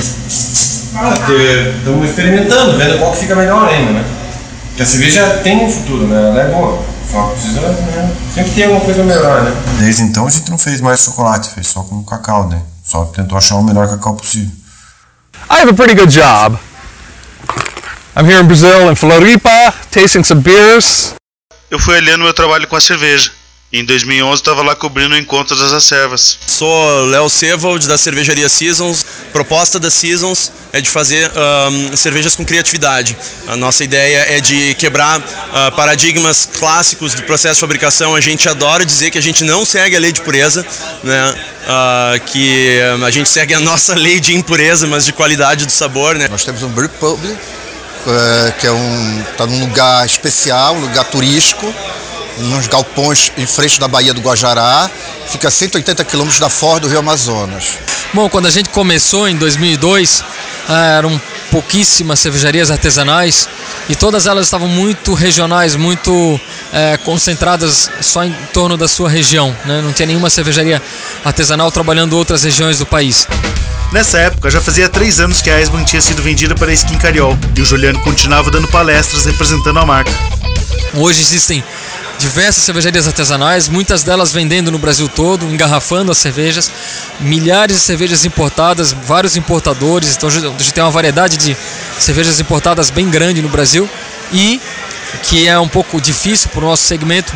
Estamos experimentando, vendo qual que fica melhor ainda, né? Porque a cerveja tem um futuro, né? Ela é boa. Só precisa, né? Sempre tem alguma coisa melhor, né? Desde então a gente não fez mais chocolate, fez só com cacau, né? Só tentou achar o melhor cacau possível. I have a pretty good job. I'm here in Brazil, in Floripa, tasting some beers. Eu fui olhando meu trabalho com a cerveja. Em 2011 estava lá cobrindo o encontro das acervas. Sou Léo Sevold, da cervejaria Seasons. A proposta da Seasons é de fazer cervejas com criatividade. A nossa ideia é de quebrar paradigmas clássicos do processo de fabricação. A gente adora dizer que a gente não segue a lei de pureza, né? Que a gente segue a nossa lei de impureza, mas de qualidade do sabor, né? Nós temos um Brew Pub, que tá num lugar especial, um lugar turístico, nos galpões em frente da Baía do Guajará, fica a 180 quilômetros da Foz do Rio Amazonas. Bom, quando a gente começou em 2002, eram pouquíssimas cervejarias artesanais e todas elas estavam muito regionais, muito concentradas só em torno da sua região, né? Não tinha nenhuma cervejaria artesanal trabalhando outras regiões do país. Nessa época, já fazia 3 anos que a Eisenbahn tinha sido vendida para a Skin Cariol e o Juliano continuava dando palestras representando a marca. Hoje existem diversas cervejarias artesanais, muitas delas vendendo no Brasil todo, engarrafando as cervejas, milhares de cervejas importadas, vários importadores, então a gente tem uma variedade de cervejas importadas bem grande no Brasil e que é um pouco difícil para o nosso segmento,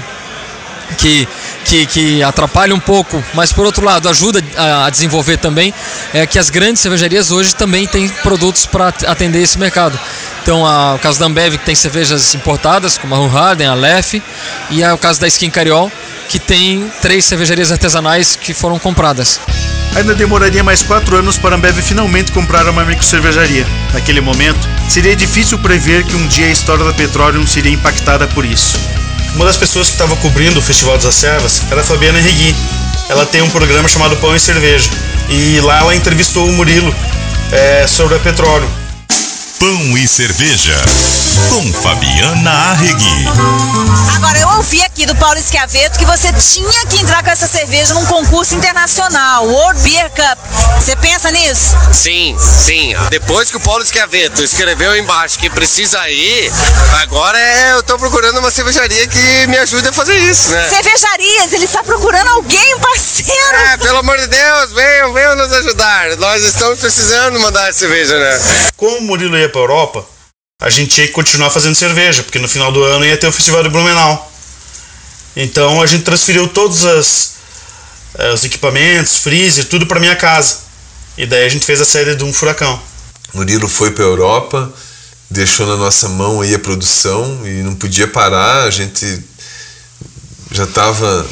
que atrapalha um pouco, mas por outro lado ajuda a desenvolver também, é que as grandes cervejarias hoje também têm produtos para atender esse mercado. Então, o caso da Ambev, que tem cervejas importadas, como a Hoegaarden, a Leffe, e o caso da Skin Cariol, que tem 3 cervejarias artesanais que foram compradas. Ainda demoraria mais 4 anos para a Ambev finalmente comprar uma microcervejaria. Naquele momento, seria difícil prever que um dia a história da Petroleum seria impactada por isso. Uma das pessoas que estava cobrindo o Festival das Acervas era a Fabiana Regui. Ela tem um programa chamado Pão e Cerveja. E lá ela entrevistou o Murilo sobre a Petroleum. Pão e Cerveja, com Fabiana Arregui. Agora, eu ouvi aqui do Paulo Schiavetto que você tinha que entrar com essa cerveja num concurso internacional, World Beer Cup. Você pensa nisso? Sim. Depois que o Paulo Schiavetto escreveu embaixo que precisa ir, agora eu tô procurando uma cervejaria que me ajude a fazer isso, né? Cervejarias, ele está procurando alguém, um parceiro. Pelo amor de Deus, venham nos ajudar. Nós estamos precisando mandar essa cerveja, né? Como o Murilo ia para a Europa, a gente tinha que continuar fazendo cerveja, porque no final do ano ia ter o Festival de Blumenau. Então a gente transferiu todos os equipamentos, freezer, tudo para minha casa. E daí a gente fez a saída de um furacão. Murilo foi para a Europa, deixou na nossa mão aí a produção e não podia parar. A gente já estava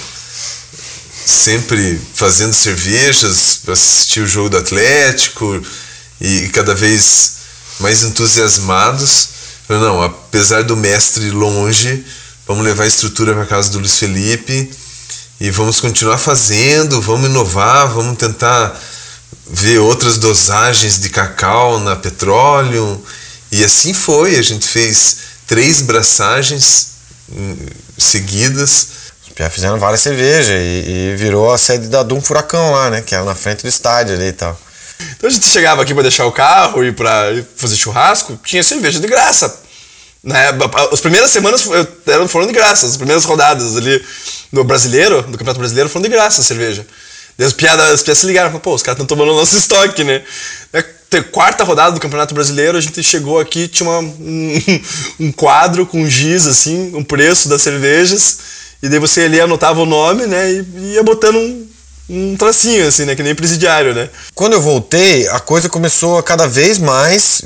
sempre fazendo cervejas para assistir o jogo do Atlético e cada vez mais entusiasmados. Não, apesar do mestre longe, vamos levar a estrutura para casa do Luiz Felipe e vamos continuar fazendo, vamos inovar, vamos tentar ver outras dosagens de cacau na Petroleum. E assim foi, a gente fez 3 braçagens seguidas. Já fizeram várias cervejas e virou a sede da Dum Furacão lá, né? Que era na frente do estádio ali e tal. Então a gente chegava aqui para deixar o carro e para fazer churrasco, tinha cerveja de graça. Né? As primeiras semanas foram de graça, as primeiras rodadas ali no Brasileiro, no Campeonato Brasileiro, foram de graça a cerveja. Daí as piadas se ligaram, falaram, pô, os caras estão tomando o nosso estoque, né? Na 4ª rodada do Campeonato Brasileiro, a gente chegou aqui, tinha um quadro com giz, assim, um preço das cervejas, e daí você ali anotava o nome, né, e ia botando um tracinho, assim, né? Que nem presidiário, né? Quando eu voltei, a coisa começou a cada vez mais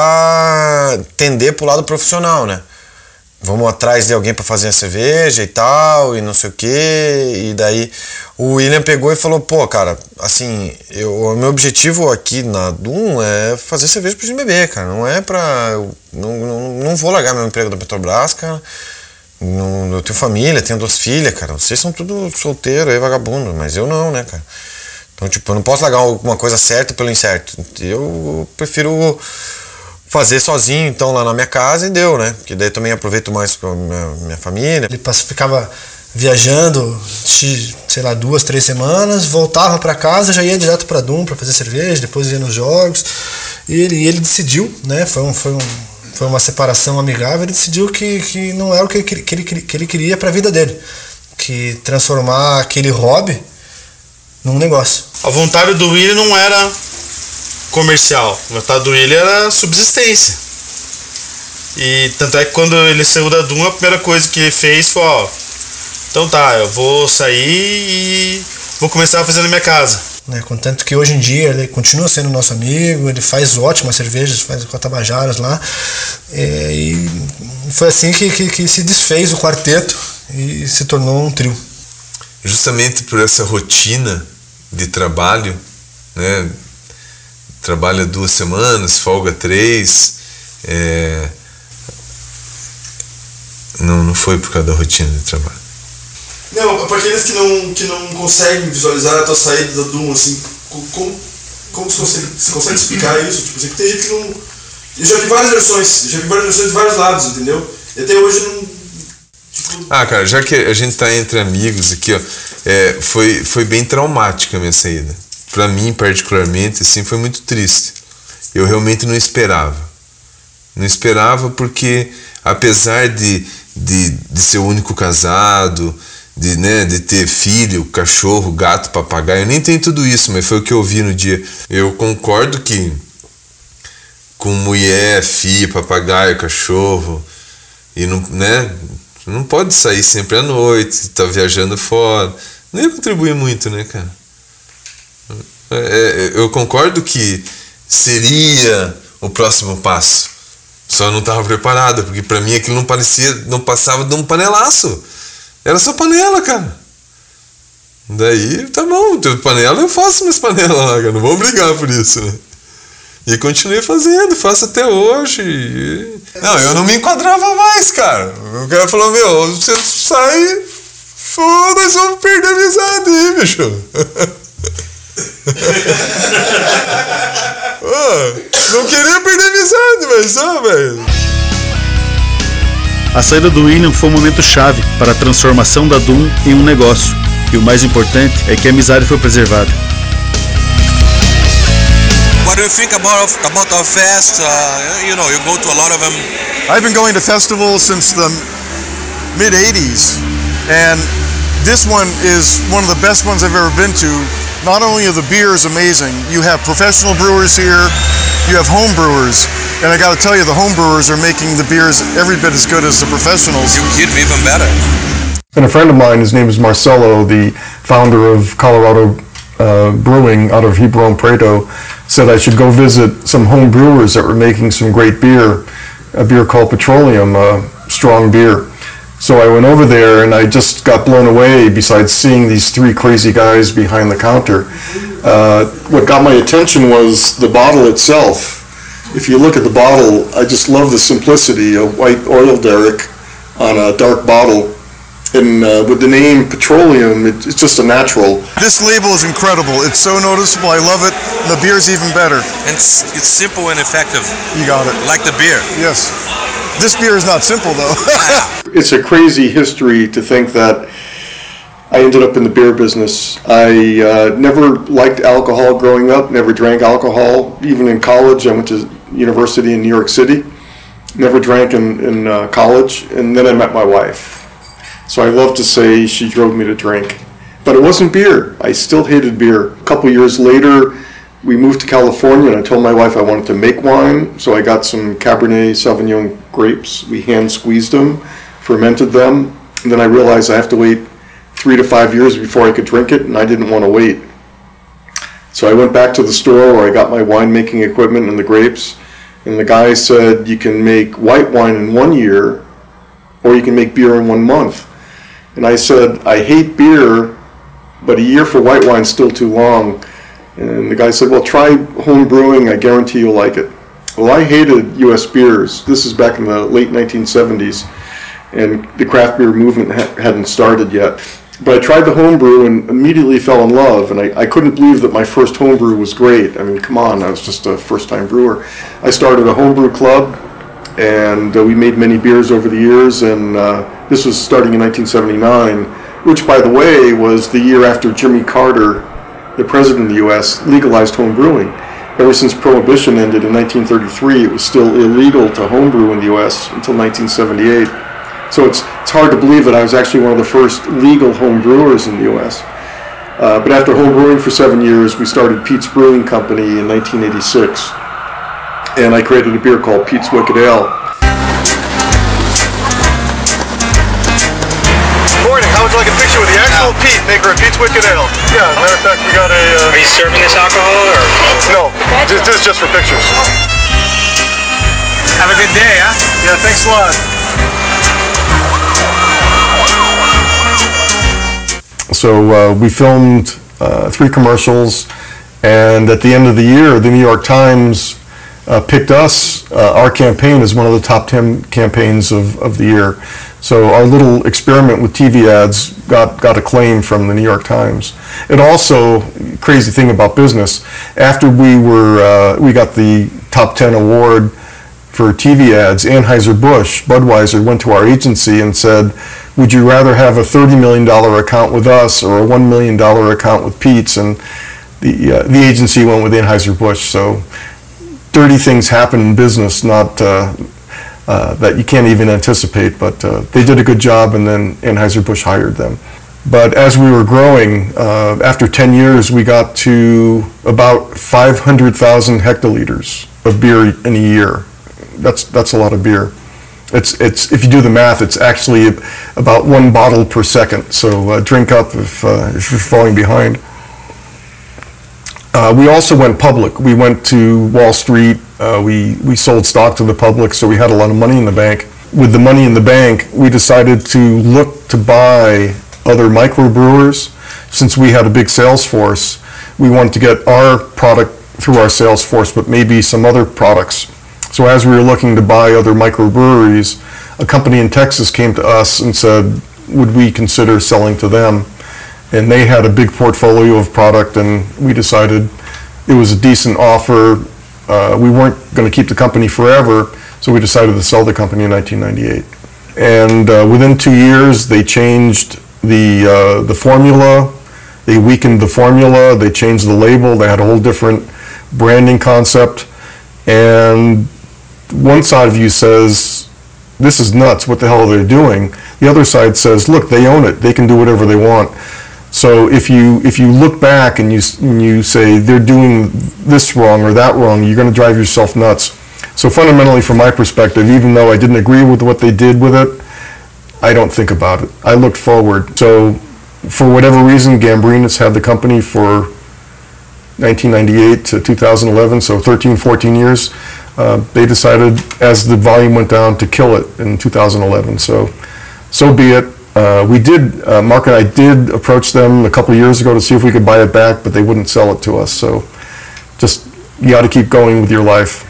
tender pro lado profissional, né? Vamos atrás de alguém para fazer a cerveja e tal, e não sei o quê. E daí o William pegou e falou, pô, cara, assim, o meu objetivo aqui na Dum é fazer cerveja pra gente beber, cara. Não é pra... Não vou largar meu emprego da Petrobras, cara. Eu tenho família, tenho 2 filhas, cara. Vocês são tudo solteiro aí, vagabundo, mas eu não, né, cara? Então, tipo, eu não posso largar alguma coisa certa pelo incerto. Eu prefiro fazer sozinho, então, lá na minha casa e deu, né? Porque daí também aproveito mais com a minha família. Ele ficava viajando, sei lá, 2, 3 semanas, voltava pra casa, já ia direto pra Dum pra fazer cerveja, depois ia nos jogos. E ele decidiu, né? foi uma separação amigável, ele decidiu que não era o que ele queria para a vida dele, que transformar aquele hobby num negócio. A vontade do William não era comercial, a vontade do William era subsistência. E tanto é que quando ele saiu da Dum, a primeira coisa que ele fez foi, ó, então tá, eu vou sair e vou começar a fazer na minha casa. Contanto que hoje em dia ele continua sendo nosso amigo, ele faz ótimas cervejas, faz com a Tabajaras lá. E foi assim que se desfez o quarteto e se tornou um trio. Justamente por essa rotina de trabalho, né? Trabalha 2 semanas, folga 3. Não foi por causa da rotina de trabalho. Não, para aqueles que não conseguem visualizar a tua saída da Dum, assim, como você consegue explicar isso? Tipo, assim, tem gente que não... Eu já vi várias versões de vários lados, entendeu? E até hoje não... Tipo... Cara, já que a gente tá entre amigos aqui, ó, foi bem traumática a minha saída. Pra mim, particularmente, assim, foi muito triste. Eu realmente não esperava. Não esperava porque, apesar de ser o único casado, de ter filho, cachorro, gato, papagaio, eu nem tenho tudo isso, mas foi o que eu vi no dia. Eu concordo que com mulher, filho, papagaio, cachorro, e não pode sair sempre à noite, tá viajando fora, não ia contribuir muito, né, cara? Eu concordo que seria o próximo passo, só não estava preparado, porque para mim aquilo não passava de um panelaço. Era só panela, cara. Daí, tá bom, panela eu faço minhas panelas lá, cara. Não vou brigar por isso, né? E continuei fazendo, faço até hoje. Não, eu não me enquadrava mais, cara. O cara falou, você sai, nós vamos perder a amizade aí, bicho. Não queria perder a amizade, mas velho. A saída do William foi um momento chave para a transformação da Dum em um negócio. E o mais importante é que a amizade foi preservada. What do you think about our fest? You go to a lot of them. I've been going to festivals since the mid-80s, and this one is one of the best ones I've ever been to. Not only are the beers amazing, you have professional brewers here, you have home brewers, and I got to tell you, the home brewers are making the beers every bit as good as the professionals. You kid me, even better. And a friend of mine, his name is Marcelo, the founder of Colorado Brewing out of Hebron Preto, said I should go visit some home brewers that were making some great beer, a beer called Petroleum, a strong beer. So I went over there and I just got blown away besides seeing these 3 crazy guys behind the counter. What got my attention was the bottle itself. If you look at the bottle, I just love the simplicity, a white oil derrick on a dark bottle. And with the name Petroleum, it's just a natural. This label is incredible. It's so noticeable. I love it. The beer's even better. And it's simple and effective. You got it. Like the beer. Yes. This beer is not simple, though. It's a crazy history to think that I ended up in the beer business. I never liked alcohol growing up, never drank alcohol. Even in college, I went to university in New York City. Never drank in college, and then I met my wife. So I love to say she drove me to drink. But it wasn't beer. I still hated beer. A couple years later, we moved to California, and I told my wife I wanted to make wine. So I got some Cabernet Sauvignon grapes. We hand squeezed them, fermented them, and then I realized I have to wait 3 to 5 years before I could drink it, and I didn't want to wait. So I went back to the store where I got my winemaking equipment and the grapes, and the guy said, you can make white wine in 1 year, or you can make beer in 1 month. And I said, I hate beer, but a year for white wine is still too long. And the guy said, well, try home brewing, I guarantee you'll like it. Well, I hated U.S. beers. This is back in the late 1970s, and the craft beer movement hadn't started yet. But I tried the homebrew and immediately fell in love, and I couldn't believe that my first homebrew was great. I mean, come on, I was just a first-time brewer. I started a homebrew club, and we made many beers over the years, and this was starting in 1979, which, by the way, was the year after Jimmy Carter, the president of the U.S., legalized home brewing. ever since Prohibition ended in 1933, it was still illegal to homebrew in the U.S. until 1978. So it's hard to believe that I was actually one of the first legal home brewers in the U.S. But after home brewing for 7 years, we started Pete's Brewing Company in 1986. And I created a beer called Pete's Wicked Ale. Morning, how would you like a picture with the actual Pete, maker of Pete's Wicked Ale? Yeah, as a matter of fact, we got a... Are you serving this alcohol, or...? No, this is just for pictures. Have a good day, huh? Yeah, thanks a lot. So we filmed 3 commercials, and at the end of the year, the New York Times picked us, our campaign, as one of the top 10 campaigns of the year. So our little experiment with TV ads got acclaim from the New York Times. It also, crazy thing about business, after we got the top 10 award for TV ads, Anheuser-Busch, Budweiser, went to our agency and said, would you rather have a $30 million account with us or a $1 million account with Pete's? And the agency went with Anheuser-Busch. So dirty things happen in business, not that you can't even anticipate, but they did a good job, and then Anheuser-Busch hired them. But as we were growing, after 10 years, we got to about 500,000 hectoliters of beer in a year. That's a lot of beer. It's if you do the math, it's actually about 1 bottle per second. So drink up if you're falling behind. We also went public. We went to Wall Street. We sold stock to the public, so we had a lot of money in the bank. With the money in the bank, we decided to look to buy other microbrewers. Since we had a big sales force, we wanted to get our product through our sales force, but maybe some other products. So as we were looking to buy other microbreweries, a company in Texas came to us and said, would we consider selling to them? And they had a big portfolio of product, and we decided it was a decent offer. We weren't going to keep the company forever, so we decided to sell the company in 1998. And within 2 years, they changed the formula. They weakened the formula. They changed the label. They had a whole different branding concept. And one side of you says, this is nuts, what the hell are they doing? The other side says, look, they own it. They can do whatever they want. So if you look back and you say they're doing this wrong or that wrong, you're going to drive yourself nuts. So fundamentally, from my perspective, even though I didn't agree with what they did with it, I don't think about it. I looked forward. So for whatever reason, Gambrinus had the company for 1998 to 2011, so 13, 14 years. They decided, as the volume went down, to kill it in 2011. So be it. We did, Mark and I did approach them a couple of years ago to see if we could buy it back, but they wouldn't sell it to us. So just, you got to keep going with your life.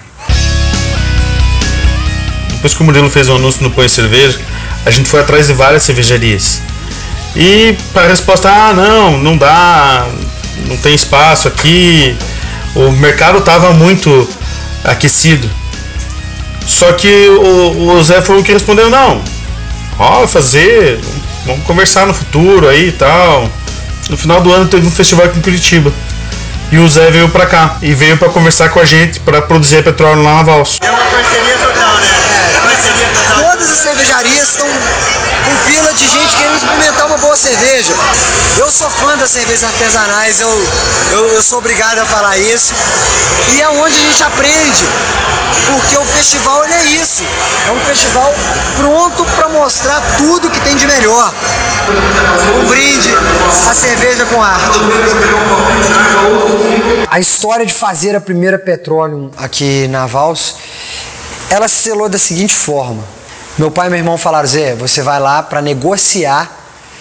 Depois que o Murilo fez o anúncio no Pão e Cerveja, a gente foi atrás de várias cervejarias. E a resposta, não dá, não tem espaço aqui. O mercado estava muito aquecido. Só que o Zé foi o que respondeu, fazer, vamos conversar no futuro aí e tal. No final do ano teve um festival aqui em Curitiba. E o Zé veio pra cá e veio pra conversar com a gente pra produzir a Petróleo lá na Vals. É uma parceria total, né? Parceria total. Todas as cervejarias estão com fila de gente querendo experimentar uma boa cerveja. Eu sou fã das cervejas artesanais, eu sou obrigado a falar isso. E é onde a gente aprende, porque o festival ele é isso. É um festival pronto para mostrar tudo que tem de melhor. Um brinde, a cerveja com arte. A história de fazer a primeira Petroleum aqui na Vals, ela se selou da seguinte forma. Meu pai e meu irmão falaram, Zé, você vai lá para negociar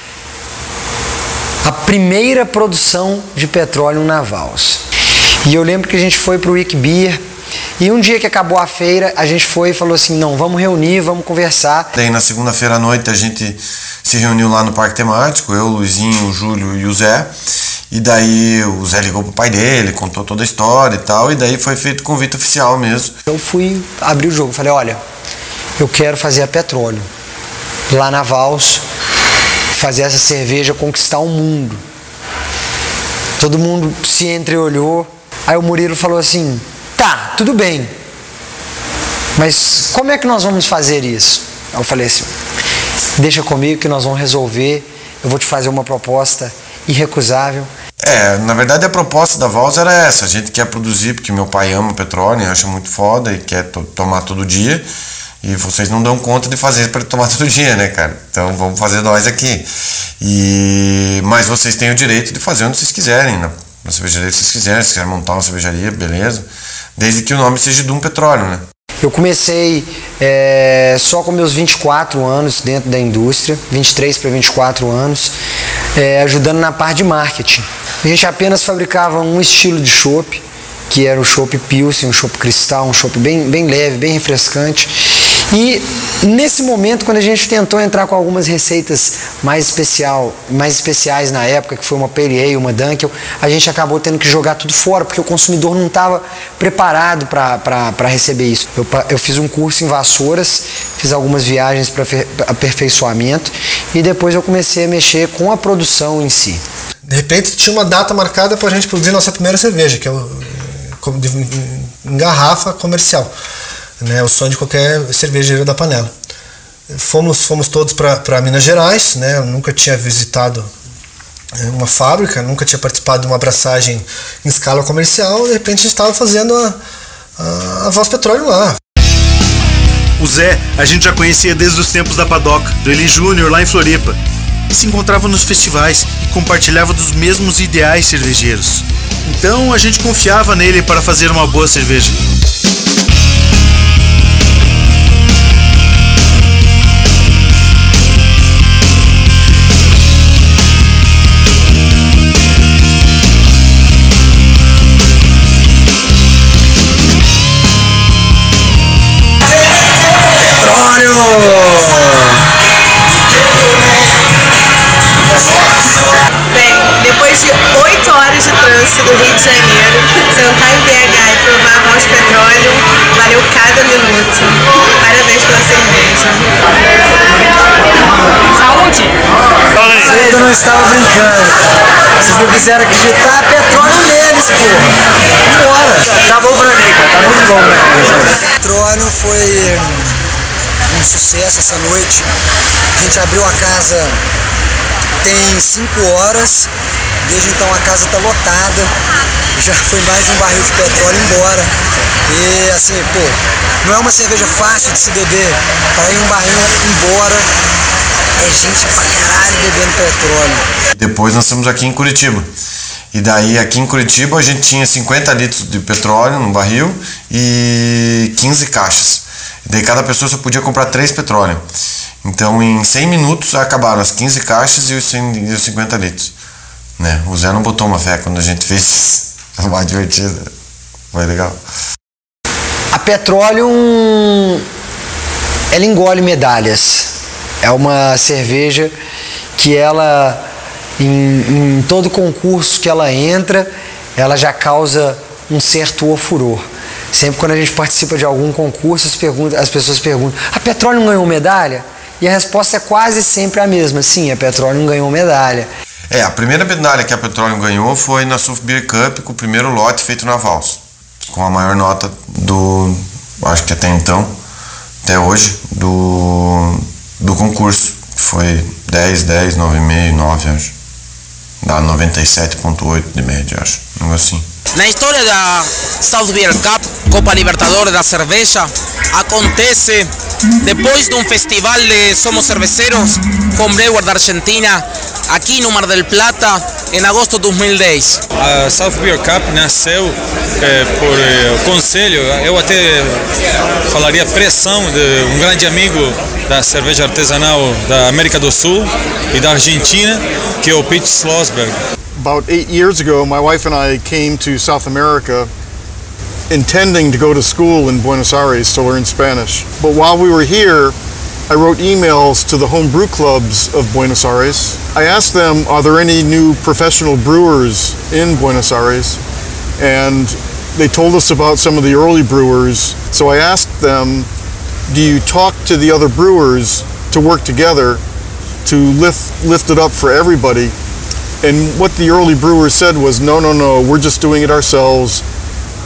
a primeira produção de Petroleum na Vals. E eu lembro que a gente foi para o Wiki Beer, e um dia que acabou a feira, a gente foi e falou assim, não, vamos reunir, vamos conversar. Daí na segunda-feira à noite a gente se reuniu lá no Parque Temático, eu, o Luizinho, o Júlio e o Zé. E daí o Zé ligou pro pai dele, contou toda a história e tal, e daí foi feito o convite oficial mesmo. Eu fui abrir o jogo, falei, olha, eu quero fazer a Petróleo lá na Vals, fazer essa cerveja conquistar o mundo. Todo mundo se entreolhou Aí o Murilo falou assim, tá, tudo bem, mas como é que nós vamos fazer isso? Aí eu falei assim, deixa comigo que nós vamos resolver, eu vou te fazer uma proposta irrecusável. Na verdade a proposta da Vals era essa, a gente quer produzir porque meu pai ama petróleo, acha muito foda e quer tomar todo dia, e vocês não dão conta de fazer para tomar todo dia, né, cara? Então vamos fazer nós aqui. Mas vocês têm o direito de fazer onde vocês quiserem, na cervejaria que vocês quiserem, se quiserem montar uma cervejaria, beleza, desde que o nome seja Dum Petróleo, né? Eu comecei só com meus 24 anos dentro da indústria, 23 para 24 anos, ajudando na parte de marketing. A gente apenas fabricava um estilo de chopp, que era o chopp Pilsen, um chopp cristal, um chopp bem leve, bem refrescante. E nesse momento, quando a gente tentou entrar com algumas receitas mais especiais na época, que foi uma Pale Ale, uma Dunkel, a gente acabou tendo que jogar tudo fora, porque o consumidor não estava preparado para receber isso. Eu fiz um curso em Vassouras, fiz algumas viagens para aperfeiçoamento e depois eu comecei a mexer com a produção em si. De repente tinha uma data marcada para a gente produzir nossa primeira cerveja, que é em garrafa comercial. Né, o sonho de qualquer cervejeiro da panela. Fomos todos para Minas Gerais, né, eu nunca tinha visitado uma fábrica, nunca tinha participado de uma abraçagem em escala comercial, de repente a gente estava fazendo a Vals Petróleo lá. O Zé a gente já conhecia desde os tempos da Padoca, do Eli Júnior lá em Floripa, e se encontrava nos festivais e compartilhava dos mesmos ideais cervejeiros. Então a gente confiava nele para fazer uma boa cerveja. Bem, depois de 8 horas de trânsito do Rio de Janeiro, sentar em BH e provar Vals Petróleo valeu cada minuto. Parabéns pela cerveja. Saúde! Eu não estava brincando. Vocês não quiseram acreditar, petróleo neles, porra. Bora! Tá bom pra mim, cara. Tá muito bom pra mim. Petróleo foi um sucesso essa noite. A gente abriu a casa tem 5 horas, desde então a casa está lotada, já foi mais um barril de petróleo embora. E assim, pô, não é uma cerveja fácil de se beber, para ir um barril embora, é gente pra caralho bebendo petróleo. Depois nós estamos aqui em Curitiba. E daí aqui em Curitiba a gente tinha 50 litros de petróleo no barril e 15 caixas. E daí cada pessoa só podia comprar 3 petróleo. Então em 100 minutos acabaram as 15 caixas e os 50 litros. Né? O Zé não botou uma fé quando a gente fez uma divertida. Foi legal. A Petróleo, ela engole medalhas. É uma cerveja que ela, em todo concurso que ela entra, ela já causa um certo furor. Sempre quando a gente participa de algum concurso, as pessoas perguntam: a Petróleo não ganhou medalha? E a resposta é quase sempre a mesma: sim, a Petróleo não ganhou medalha. A primeira medalha que a Petróleo ganhou foi na Soft Beer Cup, com o primeiro lote feito na Vals, com a maior nota acho que até então, até hoje, do concurso, que foi 10, 9,5, 9, acho. Dá 97,8 de média, acho, algo assim. Na história da South Beer Cup, Copa Libertadores da cerveja, acontece depois de um festival de Somos Cerveceros com Brewer da Argentina, aqui no Mar del Plata, em agosto de 2010. A South Beer Cup nasceu por conselho, eu até falaria pressão de um grande amigo da cerveja artesanal da América do Sul e da Argentina, que é o Pete Schlossberg. About 8 years ago, my wife and I came to South America intending to go to school in Buenos Aires to learn Spanish. But while we were here, I wrote emails to the home brew clubs of Buenos Aires. I asked them, are there any new professional brewers in Buenos Aires? And they told us about some of the early brewers. So I asked them, do you talk to the other brewers to work together to lift it up for everybody? And what the early brewers said was, no, we're just doing it ourselves.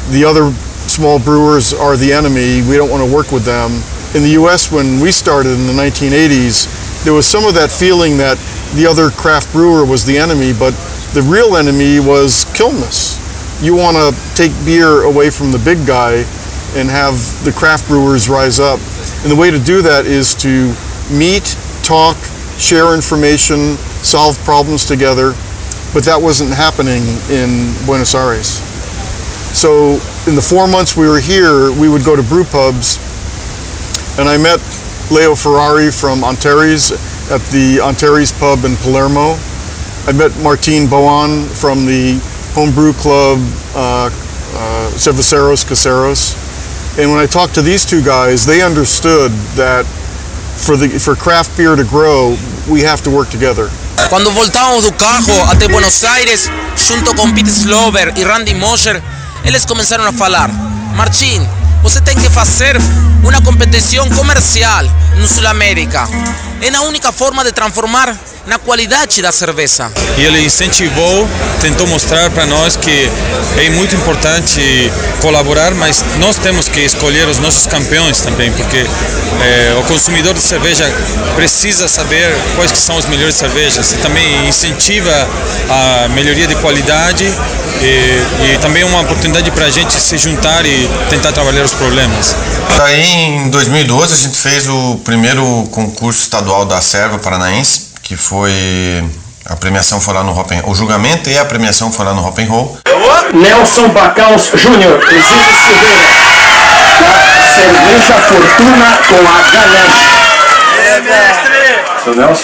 the other small brewers are the enemy, we don't want to work with them. In the US, when we started in the 1980s, there was some of that feeling that the other craft brewer was the enemy, but the real enemy was Quilmes. You want to take beer away from the big guy and have the craft brewers rise up. And the way to do that is to meet, talk, share information, solve problems together, but that wasn't happening in Buenos Aires. So in the 4 months we were here, we would go to brew pubs, and I met Leo Ferrari from Antares at the Antares pub in Palermo. I met Martin Boan from the homebrew club Cerveceros Caseros. And when I talked to these two guys, they understood that for craft beer to grow, we have to work together. Quando voltávamos do carro até Buenos Aires, junto com Pete Slover e Randy Mosher, eles começaram a falar: Martin, você tem que fazer uma competição comercial no Sul América. É a única forma de transformar na qualidade da cerveja. E ele incentivou, tentou mostrar para nós que é muito importante colaborar, mas nós temos que escolher os nossos campeões também, porque o consumidor de cerveja precisa saber quais que são as melhores cervejas, e também incentiva a melhoria de qualidade e também uma oportunidade para a gente se juntar e tentar trabalhar os problemas. Aí em 2012 a gente fez o primeiro concurso estadual da Cerva Paranaense, que foi a premiação foi lá no Rock and Roll, o julgamento e a premiação foi lá no Rock and Roll. Nelson Bacaus Júnior, Exílio Silveira, da Cerveja Fortuna com a Ganesh. Seu Nelson?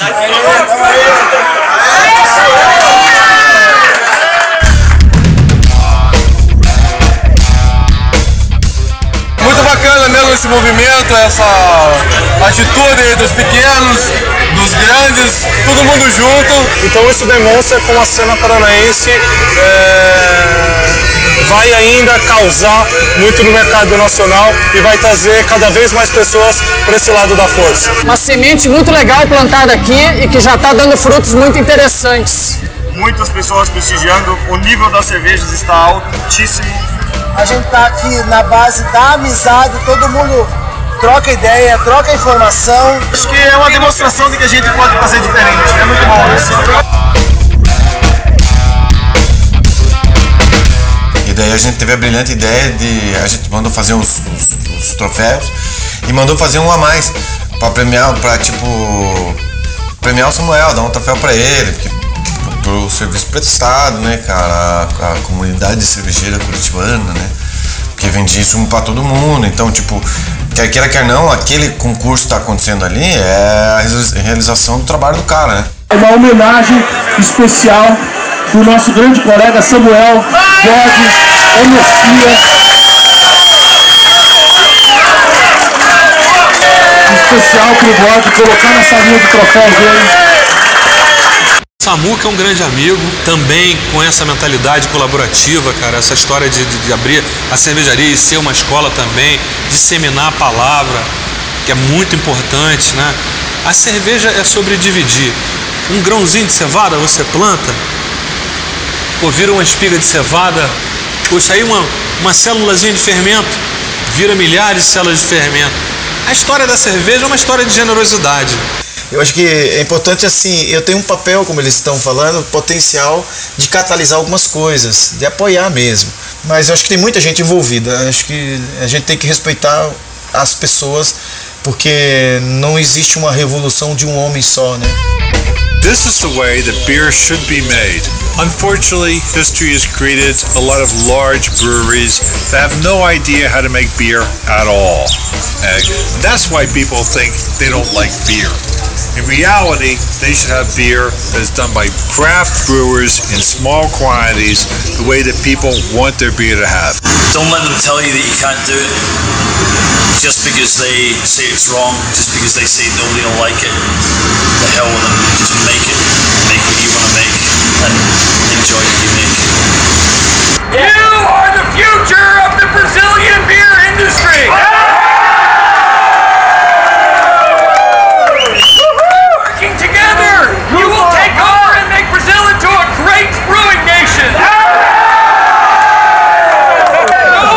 Muito bacana mesmo esse movimento, essa atitude dos pequenos, dos grandes, todo mundo junto. Então isso demonstra como a cena paranaense vai ainda causar muito no mercado nacional e vai trazer cada vez mais pessoas para esse lado da força. Uma semente muito legal plantada aqui e que já está dando frutos muito interessantes. Muitas pessoas prestigiando, o nível das cervejas está altíssimo. A gente está aqui na base da amizade, todo mundo troca ideia, troca informação. Acho que é uma demonstração de que a gente pode fazer diferente, é muito bom isso. E daí a gente teve a brilhante ideia de, a gente mandou fazer os troféus e mandou fazer um a mais para premiar, premiar o Samuel, dar um troféu para ele, pro serviço prestado, né, cara, a comunidade cervejeira curitibana, né, porque vendia isso para todo mundo. Então, tipo, quer queira, quer não, aquele concurso que tá acontecendo ali é a realização do trabalho do cara, né. Uma homenagem especial pro nosso grande colega Samuel Jorge Messias. Especial pro Borg colocar nessa linha de troféu dele. Samuca é um grande amigo, também com essa mentalidade colaborativa, cara, essa história de abrir a cervejaria e ser uma escola também, disseminar a palavra, que é muito importante, né? A cerveja é sobre dividir. Um grãozinho de cevada você planta, pô, vira uma espiga de cevada, puxa aí uma célulazinha de fermento, vira milhares de células de fermento. A história da cerveja é uma história de generosidade. Eu acho que é importante, assim, eu tenho um papel, como eles estão falando, potencial de catalisar algumas coisas, de apoiar mesmo. Mas eu acho que tem muita gente envolvida, acho que a gente tem que respeitar as pessoas, porque não existe uma revolução de um homem só, né? This is the way that beer should be made. Unfortunately, history has created a lot of large breweries that have no idea how to make beer at all. And that's why people think they don't like beer. In reality, they should have beer that is done by craft brewers in small quantities, the way that people want their beer to have. Don't let them tell you that you can't do it just because they say it's wrong, just because they say nobody will like it. The hell with them, just make it. Make what you want to make and enjoy what you make. You are the future of the Brazilian beer industry! Working together, you will take over and make Brazil into a great brewing nation!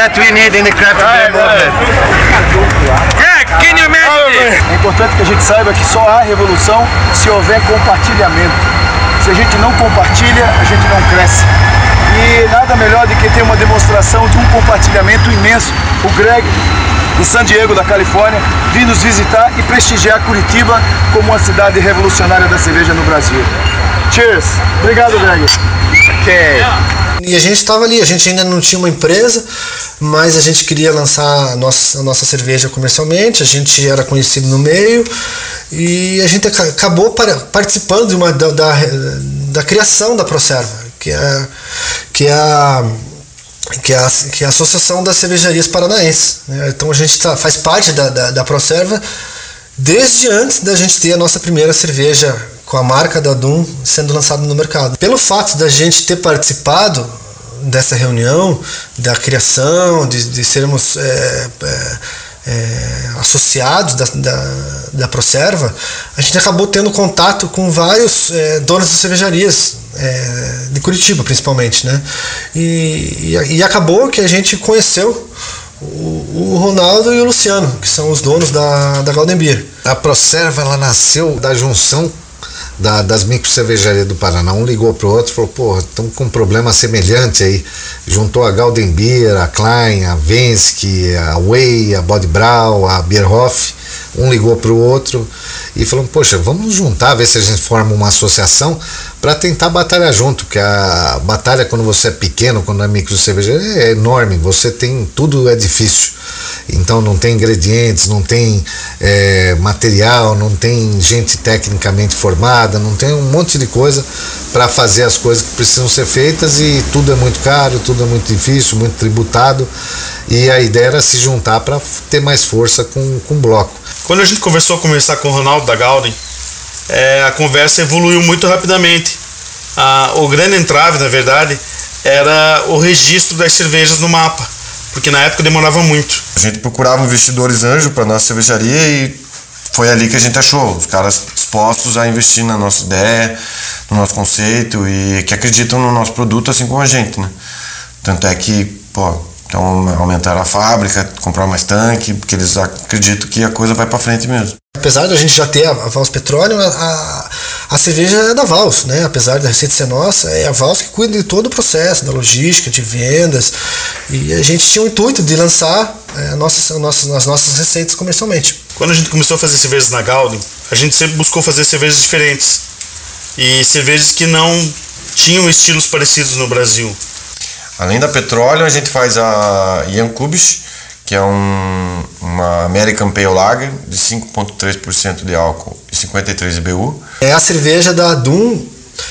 that we need in the craft beer movement. Greg, can you imagine? É importante que a gente saiba que só há revolução se houver compartilhamento. Se a gente não compartilha, a gente não cresce. E nada melhor do que ter uma demonstração de um compartilhamento imenso. O Greg, em San Diego, da Califórnia, vir nos visitar e prestigiar Curitiba como uma cidade revolucionária da cerveja no Brasil. Cheers! Obrigado, Greg. Ok. E a gente estava ali, a gente ainda não tinha uma empresa, mas a gente queria lançar a nossa cerveja comercialmente, a gente era conhecido no meio e a gente acabou participando da criação da Proserva, que é a Associação das Cervejarias Paranaenses, né? Então a gente faz parte da Proserva desde antes da gente ter a nossa primeira cerveja com a marca da Dum sendo lançada no mercado. Pelo fato da gente ter participado dessa reunião, da criação, de sermos associados da Proserva, a gente acabou tendo contato com vários donos de cervejarias, de Curitiba principalmente, né? E acabou que a gente conheceu o Ronaldo e o Luciano, que são os donos da Golden Beer. A Proserva, ela nasceu da junção das microcervejarias do Paraná. Um ligou pro outro e falou, pô, estamos com um problema semelhante aí. Juntou a Golden Beer, a Klein, a Vensky, a Way, a Bode Brau, a Bierhoff. Um ligou pro outro e falou, poxa, vamos juntar, ver se a gente forma uma associação para tentar batalhar junto, porque a batalha quando você é pequeno, quando é microcervejaria, é enorme, você tem, tudo é difícil. Então não tem ingredientes, não tem material, não tem gente tecnicamente formada, não tem um monte de coisa para fazer as coisas que precisam ser feitas e tudo é muito caro, tudo é muito difícil, muito tributado, e a ideia era se juntar para ter mais força com o bloco. Quando a gente começou a conversar com o Ronaldo da Golden, a conversa evoluiu muito rapidamente. O grande entrave, na verdade, era o registro das cervejas no mapa, porque na época demorava muito. A gente procurava investidores anjo para nossa cervejaria e foi ali que a gente achou os caras dispostos a investir na nossa ideia, no nosso conceito e que acreditam no nosso produto assim como a gente, né? Tanto é que, pô, então aumentaram a fábrica, compraram mais tanque, porque eles acreditam que a coisa vai para frente mesmo. Apesar de a gente já ter a Vals Petroleum, a cerveja é da Vals, né? Apesar da receita ser nossa, é a Vals que cuida de todo o processo, da logística, de vendas, e a gente tinha o intuito de lançar as nossas receitas comercialmente. Quando a gente começou a fazer cervejas na Golden, a gente sempre buscou fazer cervejas diferentes e cervejas que não tinham estilos parecidos no Brasil. Além da Petroleum, a gente faz a Jan Kubisch, que é uma American Pale Lager de 5,3% de álcool e 53 IBU. É a cerveja da Dum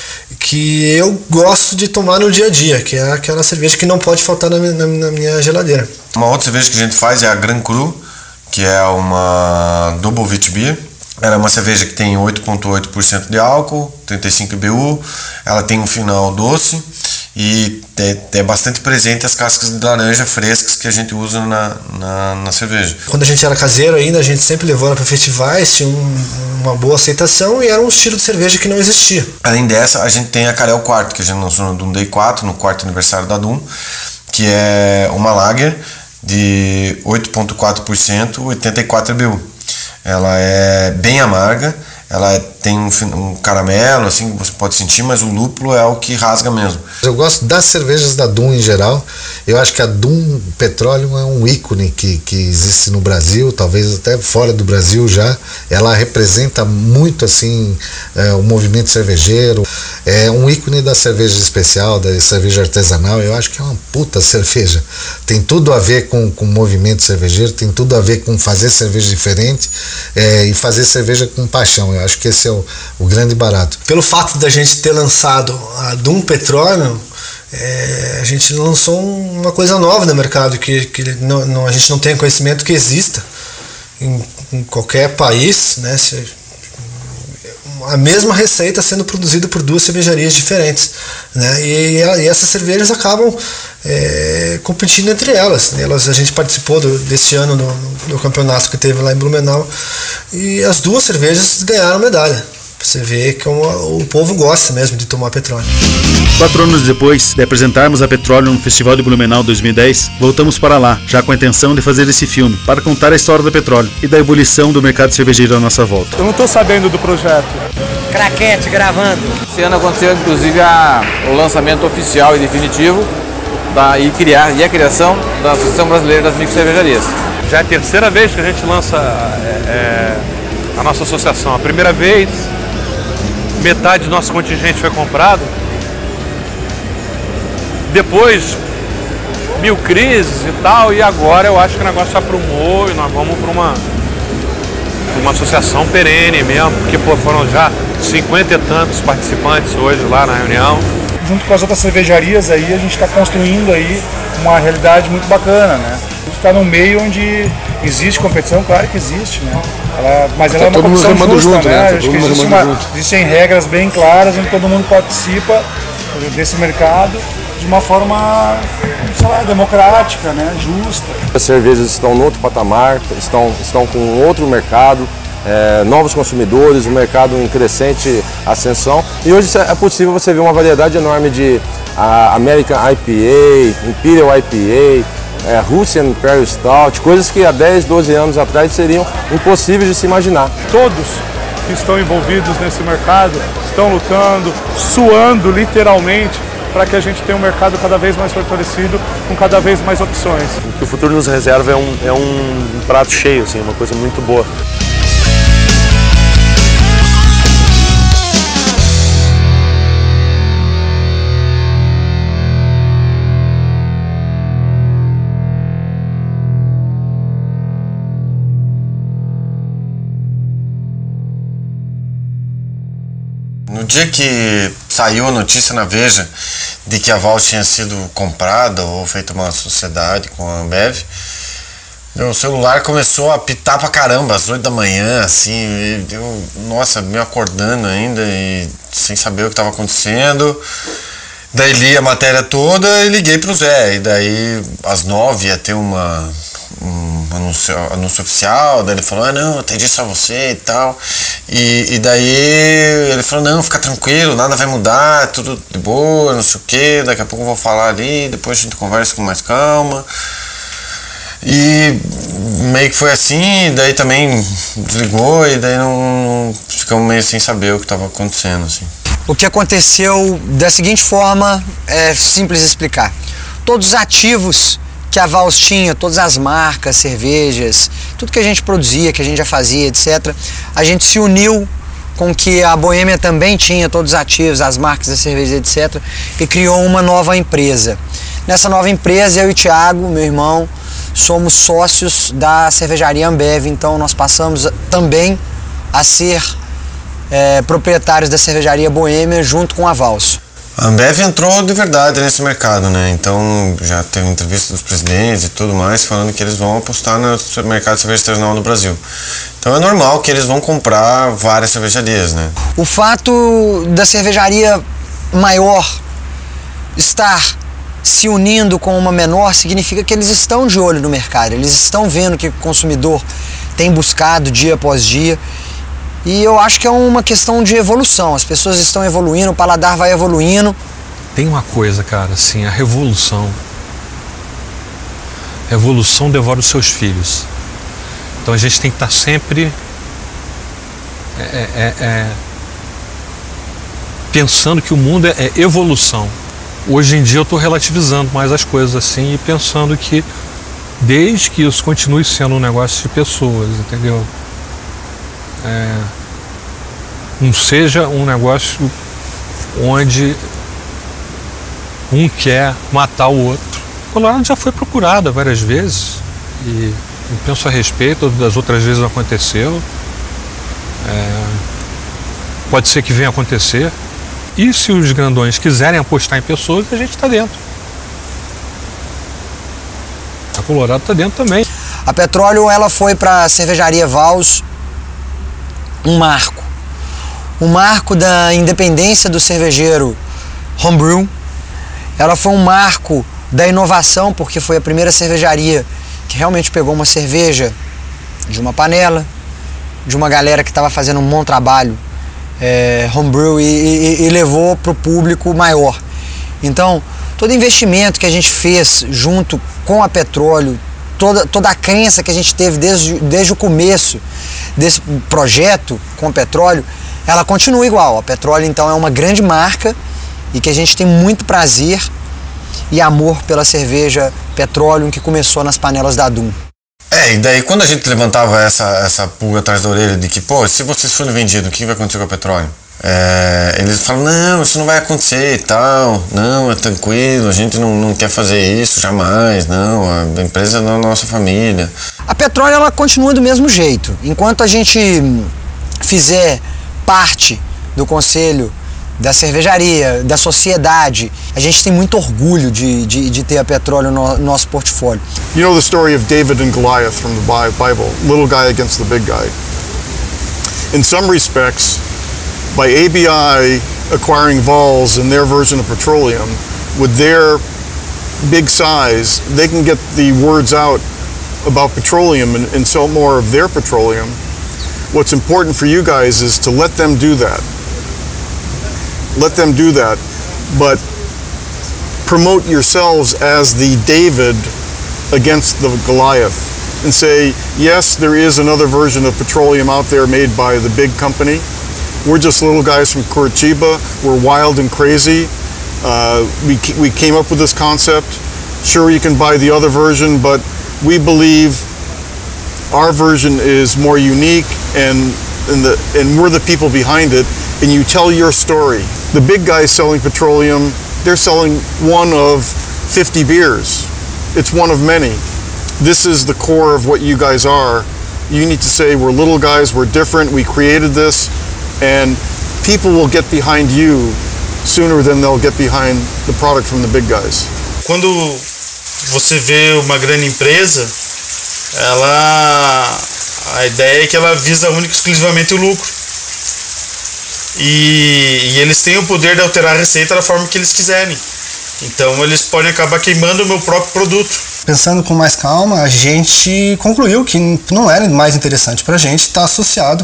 que eu gosto de tomar no dia a dia, que é aquela cerveja que não pode faltar na minha geladeira. Uma outra cerveja que a gente faz é a Grand Cru, que é uma Double Wheat Beer. Ela é uma cerveja que tem 8,8% de álcool, 35 IBU, ela tem um final doce e é bastante presente as cascas de laranja frescas que a gente usa na cerveja. Quando a gente era caseiro ainda, a gente sempre levou ela para festivais, tinha uma boa aceitação e era um estilo de cerveja que não existia. Além dessa, a gente tem a Karel Quarto, que a gente lançou no Dum Day 4, no quarto aniversário da Dum, que é uma lager de 8,4%, 84 IBU. Ela é bem amarga, ela tem um caramelo, assim, você pode sentir, mas o lúpulo é o que rasga mesmo. Eu gosto das cervejas da Dum em geral. Eu acho que a Dum Petroleum é um ícone que existe no Brasil, talvez até fora do Brasil já. Ela representa muito, assim, o movimento cervejeiro. É um ícone da cerveja especial, da cerveja artesanal. Eu acho que é uma puta cerveja. Tem tudo a ver com o movimento cervejeiro, tem tudo a ver com fazer cerveja diferente e fazer cerveja com paixão. Eu acho que esse é o grande barato. Pelo fato da gente ter lançado a Dum Petroleum, a gente lançou uma coisa nova no mercado que a gente não tem conhecimento que exista em qualquer país, né? A mesma receita sendo produzida por duas cervejarias diferentes, né? E essas cervejas acabam competindo entre elas. A gente participou desse ano do campeonato que teve lá em Blumenau e as duas cervejas ganharam medalha. Você vê que o povo gosta mesmo de tomar petróleo. 4 anos depois de apresentarmos a Petróleo no Festival de Blumenau 2010, voltamos para lá, já com a intenção de fazer esse filme, para contar a história do petróleo e da ebulição do mercado cervejeiro à nossa volta. Eu não estou sabendo do projeto. Craquete gravando. Esse ano aconteceu inclusive o lançamento oficial e definitivo e a criação da Associação Brasileira das Microcervejarias. Já é a terceira vez que a gente lança a nossa associação. A primeira vez, metade do nosso contingente foi comprado. Depois, 1000 crises e tal, e agora eu acho que o negócio está prumou e nós vamos para uma associação perene mesmo, porque foram já 50 e tantos participantes hoje lá na reunião. Junto com as outras cervejarias aí, a gente está construindo aí uma realidade muito bacana, né? A gente está num meio onde existe competição, claro que existe, né? Mas ela é uma competição justa, junto, né? Acho que existem regras bem claras onde todo mundo participa desse mercado de uma forma, sei lá, democrática, né? Justa. As cervejas estão no outro patamar, estão com outro mercado, novos consumidores, um mercado em crescente ascensão. E hoje é possível você ver uma variedade enorme de American IPA, Imperial IPA, Russian Imperial Stout, coisas que há 10, 12 anos atrás seriam impossíveis de se imaginar. Todos que estão envolvidos nesse mercado estão lutando, suando literalmente, para que a gente tenha um mercado cada vez mais fortalecido, com cada vez mais opções. O que o futuro nos reserva é um prato cheio, assim, uma coisa muito boa. No dia que saiu a notícia na Veja de que a Vals tinha sido comprada ou feita uma sociedade com a Ambev, meu celular começou a apitar pra caramba às 8 da manhã, assim, nossa, me acordando ainda e sem saber o que estava acontecendo. Daí li a matéria toda e liguei pro Zé, e daí às 9 ia ter um anúncio oficial, daí ele falou, não, atendi só você e tal, e daí ele falou, não, fica tranquilo, nada vai mudar, tudo de boa, não sei o que, daqui a pouco eu vou falar ali, depois a gente conversa com mais calma. E meio que foi assim, daí também desligou e daí não ficamos meio sem saber o que estava acontecendo, assim. O que aconteceu da seguinte forma, é simples de explicar. Todos os ativos que a Vals tinha, todas as marcas, cervejas, tudo que a gente produzia, que a gente já fazia, etc., a gente se uniu com que a Boêmia também tinha todos os ativos, as marcas, as cervejas, etc., e criou uma nova empresa. Nessa nova empresa, eu e o Thiago, meu irmão, somos sócios da cervejaria Ambev, então nós passamos também a ser proprietários da cervejaria Boêmia junto com a Vals. A Ambev entrou de verdade nesse mercado, né? Então já teve entrevista dos presidentes e tudo mais falando que eles vão apostar no mercado de cerveja artesanal no Brasil. Então é normal que eles vão comprar várias cervejarias, né? O fato da cervejaria maior estar se unindo com uma menor significa que eles estão de olho no mercado, eles estão vendo que o consumidor tem buscado dia após dia. E eu acho que é uma questão de evolução, as pessoas estão evoluindo, o paladar vai evoluindo. Tem uma coisa, cara, assim, a revolução. A revolução devora os seus filhos. Então a gente tem que estar sempre pensando que o mundo é evolução. Hoje em dia eu estou relativizando mais as coisas assim e pensando que desde que isso continue sendo um negócio de pessoas, entendeu? Não seja um negócio onde um quer matar o outro. O Colorado já foi procurada várias vezes e eu penso a respeito, das outras vezes não aconteceu. Pode ser que venha a acontecer. E se os grandões quiserem apostar em pessoas, a gente está dentro. A Colorado está dentro também. A Petróleo, ela foi para a cervejaria Vals um marco da independência do cervejeiro homebrew. Ela foi um marco da inovação, porque foi a primeira cervejaria que realmente pegou uma cerveja de uma panela, de uma galera que estava fazendo um bom trabalho homebrew e levou para o público maior. Então, todo investimento que a gente fez junto com a Petróleo, toda a crença que a gente teve desde o começo desse projeto com a Petróleo, ela continua igual. A Petróleo, então, é uma grande marca e que a gente tem muito prazer e amor pela cerveja Petróleo que começou nas panelas da Dum. E daí quando a gente levantava essa pulga atrás da orelha de que, pô, se vocês forem vendidos, o que vai acontecer com o petróleo? Eles falam, não, isso não vai acontecer e tal, não, é tranquilo, a gente não quer fazer isso jamais, não, a empresa é da nossa família. A Petróleo, ela continua do mesmo jeito. Enquanto a gente fizer parte do conselho da cervejaria, da sociedade, a gente tem muito orgulho de ter a Petróleo no nosso portfólio. You know the story of David and Goliath from the Bible, little guy against the big guy. In some respects, by ABI acquiring Vols and their version of petroleum, with their big size, they can get the words out about petroleum and sell more of their petroleum. What's important for you guys is to let them do that. Let them do that, but promote yourselves as the David against the Goliath and say, yes, there is another version of petroleum out there made by the big company. We're just little guys from Curitiba. We're wild and crazy. We came up with this concept. Sure, you can buy the other version, but we believe our version is more unique, and we're the people behind it, and you tell your story. The big guys selling petroleum, they're selling one of 50 beers. It's one of many. This is the core of what you guys are. You need to say, we're little guys, we're different, we created this, and people will get behind you sooner than they'll get behind the product from the big guys. Quando você vê uma grande empresa, a ideia é que ela visa única e exclusivamente o lucro. E eles têm o poder de alterar a receita da forma que eles quiserem. Então eles podem acabar queimando o meu próprio produto. Pensando com mais calma, a gente concluiu que não era mais interessante para a gente estar associado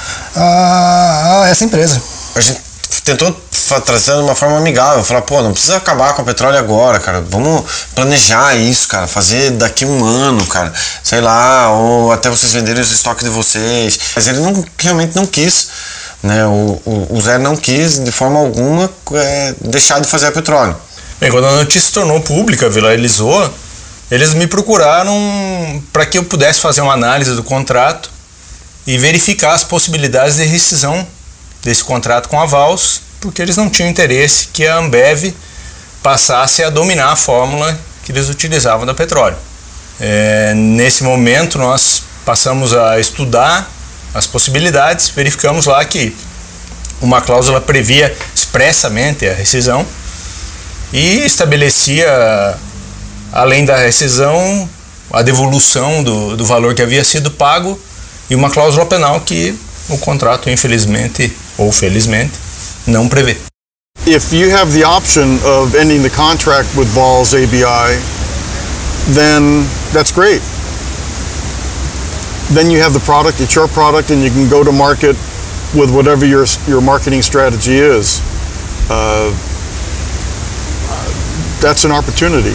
a essa empresa. A gente tentou trazer de uma forma amigável, falar, pô, não precisa acabar com o petróleo agora, cara, vamos planejar isso, cara, fazer daqui um ano, cara, sei lá, ou até vocês venderem os estoques de vocês. Mas ele realmente não quis, né, o Zé não quis de forma alguma deixar de fazer a petróleo. Bem, quando a notícia se tornou pública, viralizou, eles me procuraram para que eu pudesse fazer uma análise do contrato e verificar as possibilidades de rescisão desse contrato com a Vals, porque eles não tinham interesse que a Ambev passasse a dominar a fórmula que eles utilizavam da petróleo. Nesse momento nós passamos a estudar as possibilidades, verificamos lá que uma cláusula previa expressamente a rescisão e estabelecia, além da rescisão, a devolução do valor que havia sido pago e uma cláusula penal que o contrato, infelizmente ou felizmente, não prevê. If you have the option of ending the contract with Vols ABI, then that's great. Then you have the product, it's your product, and you can go to market with whatever your marketing strategy is. That's an opportunity.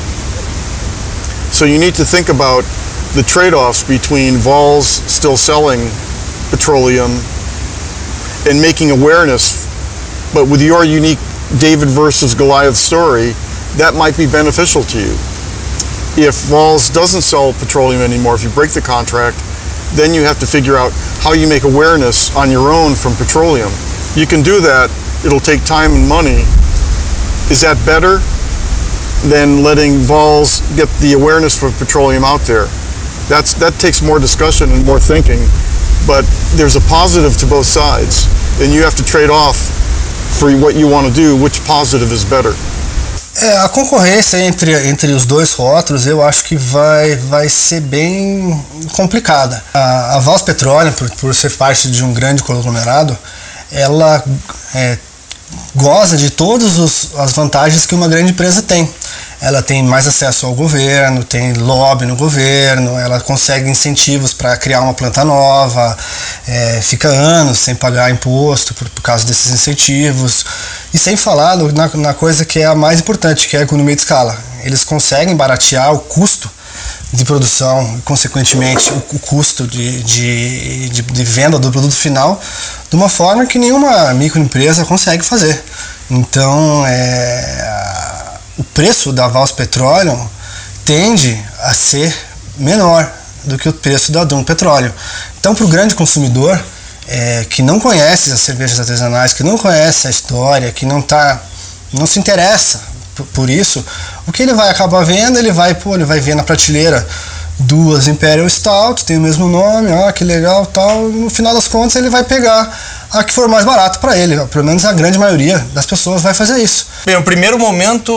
So you need to think about the trade-offs between Vols still selling petroleum and making awareness, but with your unique David versus Goliath story, that might be beneficial to you. If Vols doesn't sell petroleum anymore, if you break the contract, then you have to figure out how you make awareness on your own from petroleum. You can do that, it'll take time and money. Is that better than letting Vols get the awareness for petroleum out there? That takes more discussion and more thinking, but there's a positive to both sides, and you have to trade off for what you want to do, which positive is better. A concorrência entre os dois rótulos eu acho que vai ser bem complicada. A Vals Petroleum, por ser parte de um grande conglomerado, ela goza de todas as vantagens que uma grande empresa tem. ela tem mais acesso ao governo, tem lobby no governo, ela consegue incentivos para criar uma planta nova, fica anos sem pagar imposto por causa desses incentivos. E sem falar na coisa que é a mais importante, que é a economia de escala. Eles conseguem baratear o custo de produção e, consequentemente, o custo de venda do produto final de uma forma que nenhuma microempresa consegue fazer. Então, o preço da Vals Petroleum tende a ser menor do que o preço da Drum Petroleum. Então, para o grande consumidor que não conhece as cervejas artesanais, que não conhece a história, que não se interessa por isso, o que ele vai acabar vendo, ele vai ver na prateleira 2 Imperial Stout, tem o mesmo nome, que legal, tal. No final das contas, ele vai pegar a que for mais barato para ele. Pelo menos a grande maioria das pessoas vai fazer isso. Bem, no primeiro momento,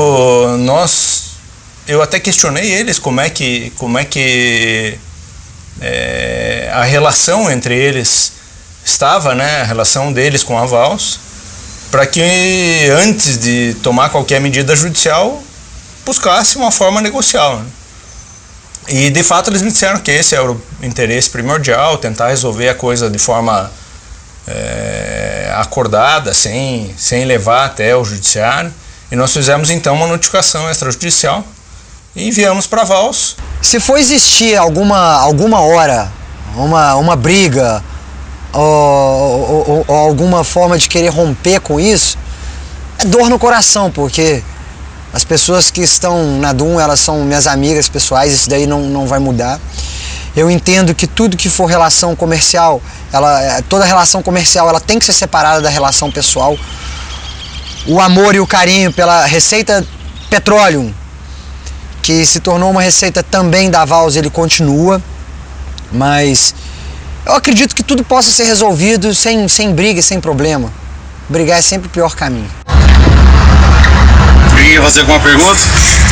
eu até questionei eles como é que a relação entre eles estava, né? A relação deles com a Vals, para que antes de tomar qualquer medida judicial buscasse uma forma negocial, né? E de fato eles me disseram que esse era o interesse primordial, tentar resolver a coisa de forma acordada, sem levar até o judiciário. E nós fizemos então uma notificação extrajudicial e enviamos para a Vals. Se for existir alguma hora uma briga ou alguma forma de querer romper com isso, é dor no coração, porque as pessoas que estão na DUM, elas são minhas amigas pessoais, isso daí não vai mudar. Eu entendo que tudo que for relação comercial, toda relação comercial ela tem que ser separada da relação pessoal. O amor e o carinho pela receita Petroleum, que se tornou uma receita também da Vals, ele continua, mas eu acredito que tudo possa ser resolvido sem briga e sem problema. Brigar é sempre o pior caminho. Quer fazer alguma pergunta?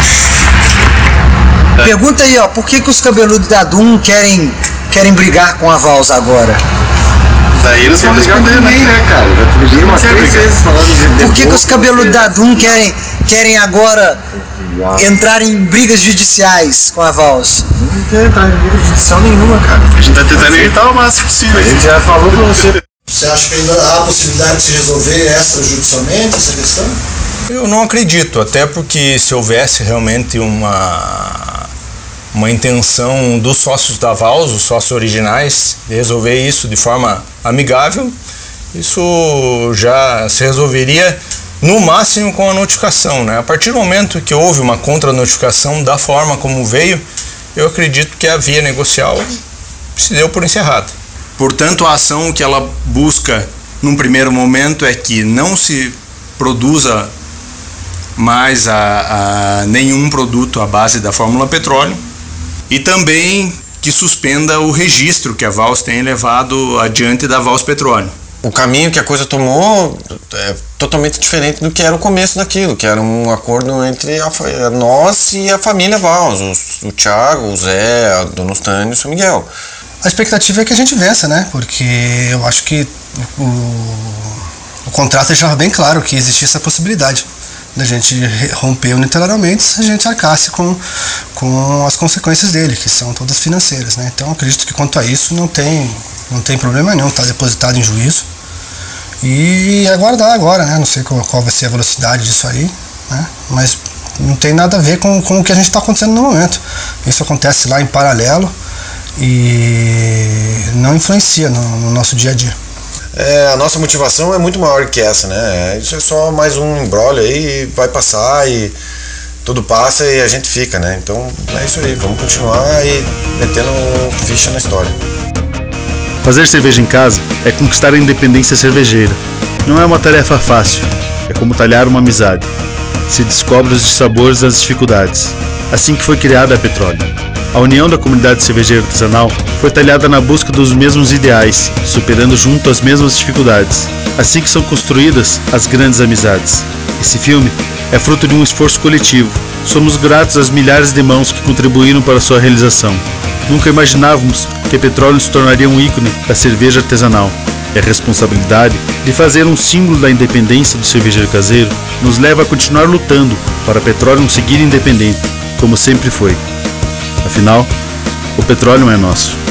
Pergunta aí, por que os cabeludos da DUM querem brigar com a Vals agora? Daí eles vão responder, né, cara? Já briguei umas 3 vezes falando de... Por que os cabeludos da DUM querem agora entrar em brigas judiciais com a Vals? Não quer entrar em briga judicial nenhuma, cara. A gente tá tentando evitar o máximo possível. A gente já falou pra você. Você acha que ainda há a possibilidade de se resolver extrajudicialmente essa questão? Eu não acredito, até porque se houvesse realmente uma intenção dos sócios da Vals, os sócios originais, de resolver isso de forma amigável, isso já se resolveria no máximo com a notificação, né? A partir do momento que houve uma contra-notificação da forma como veio, eu acredito que a via negocial se deu por encerrada. Portanto, a ação que ela busca num primeiro momento é que não se produza mais nenhum produto à base da fórmula petróleo e também que suspenda o registro que a Vals tem levado adiante da Vals Petróleo. O caminho que a coisa tomou é totalmente diferente do que era o começo daquilo, que era um acordo entre nós e a família Vals, o Thiago, o Zé, a Dona Ostânia e o São Miguel. A expectativa é que a gente vença, né? Porque eu acho que o contrato deixava bem claro que existia essa possibilidade da gente romper unilateralmente se a gente arcasse com as consequências dele, que são todas financeiras, né? Então acredito que quanto a isso não tem problema nenhum, está depositado em juízo e aguardar agora, né? Não sei qual vai ser a velocidade disso aí, né? Mas não tem nada a ver com o que a gente está acontecendo no momento. Isso acontece lá em paralelo e não influencia no nosso dia a dia. A nossa motivação é muito maior que essa, né? Isso é só mais um embrolho aí, vai passar e tudo passa e a gente fica, né? Então é isso aí, vamos continuar e metendo ficha na história. Fazer cerveja em casa é conquistar a independência cervejeira. Não é uma tarefa fácil, é como talhar uma amizade. Se descobre os dissabores das dificuldades. Assim que foi criada a Petroleum. A união da comunidade cervejeira artesanal foi talhada na busca dos mesmos ideais, superando junto as mesmas dificuldades. Assim que são construídas as grandes amizades. Esse filme é fruto de um esforço coletivo. Somos gratos às milhares de mãos que contribuíram para sua realização. Nunca imaginávamos que a Petroleum se tornaria um ícone da cerveja artesanal. E a responsabilidade de fazer um símbolo da independência do cervejeiro caseiro nos leva a continuar lutando para a Petroleum seguir independente, como sempre foi. Afinal, o petróleo é nosso.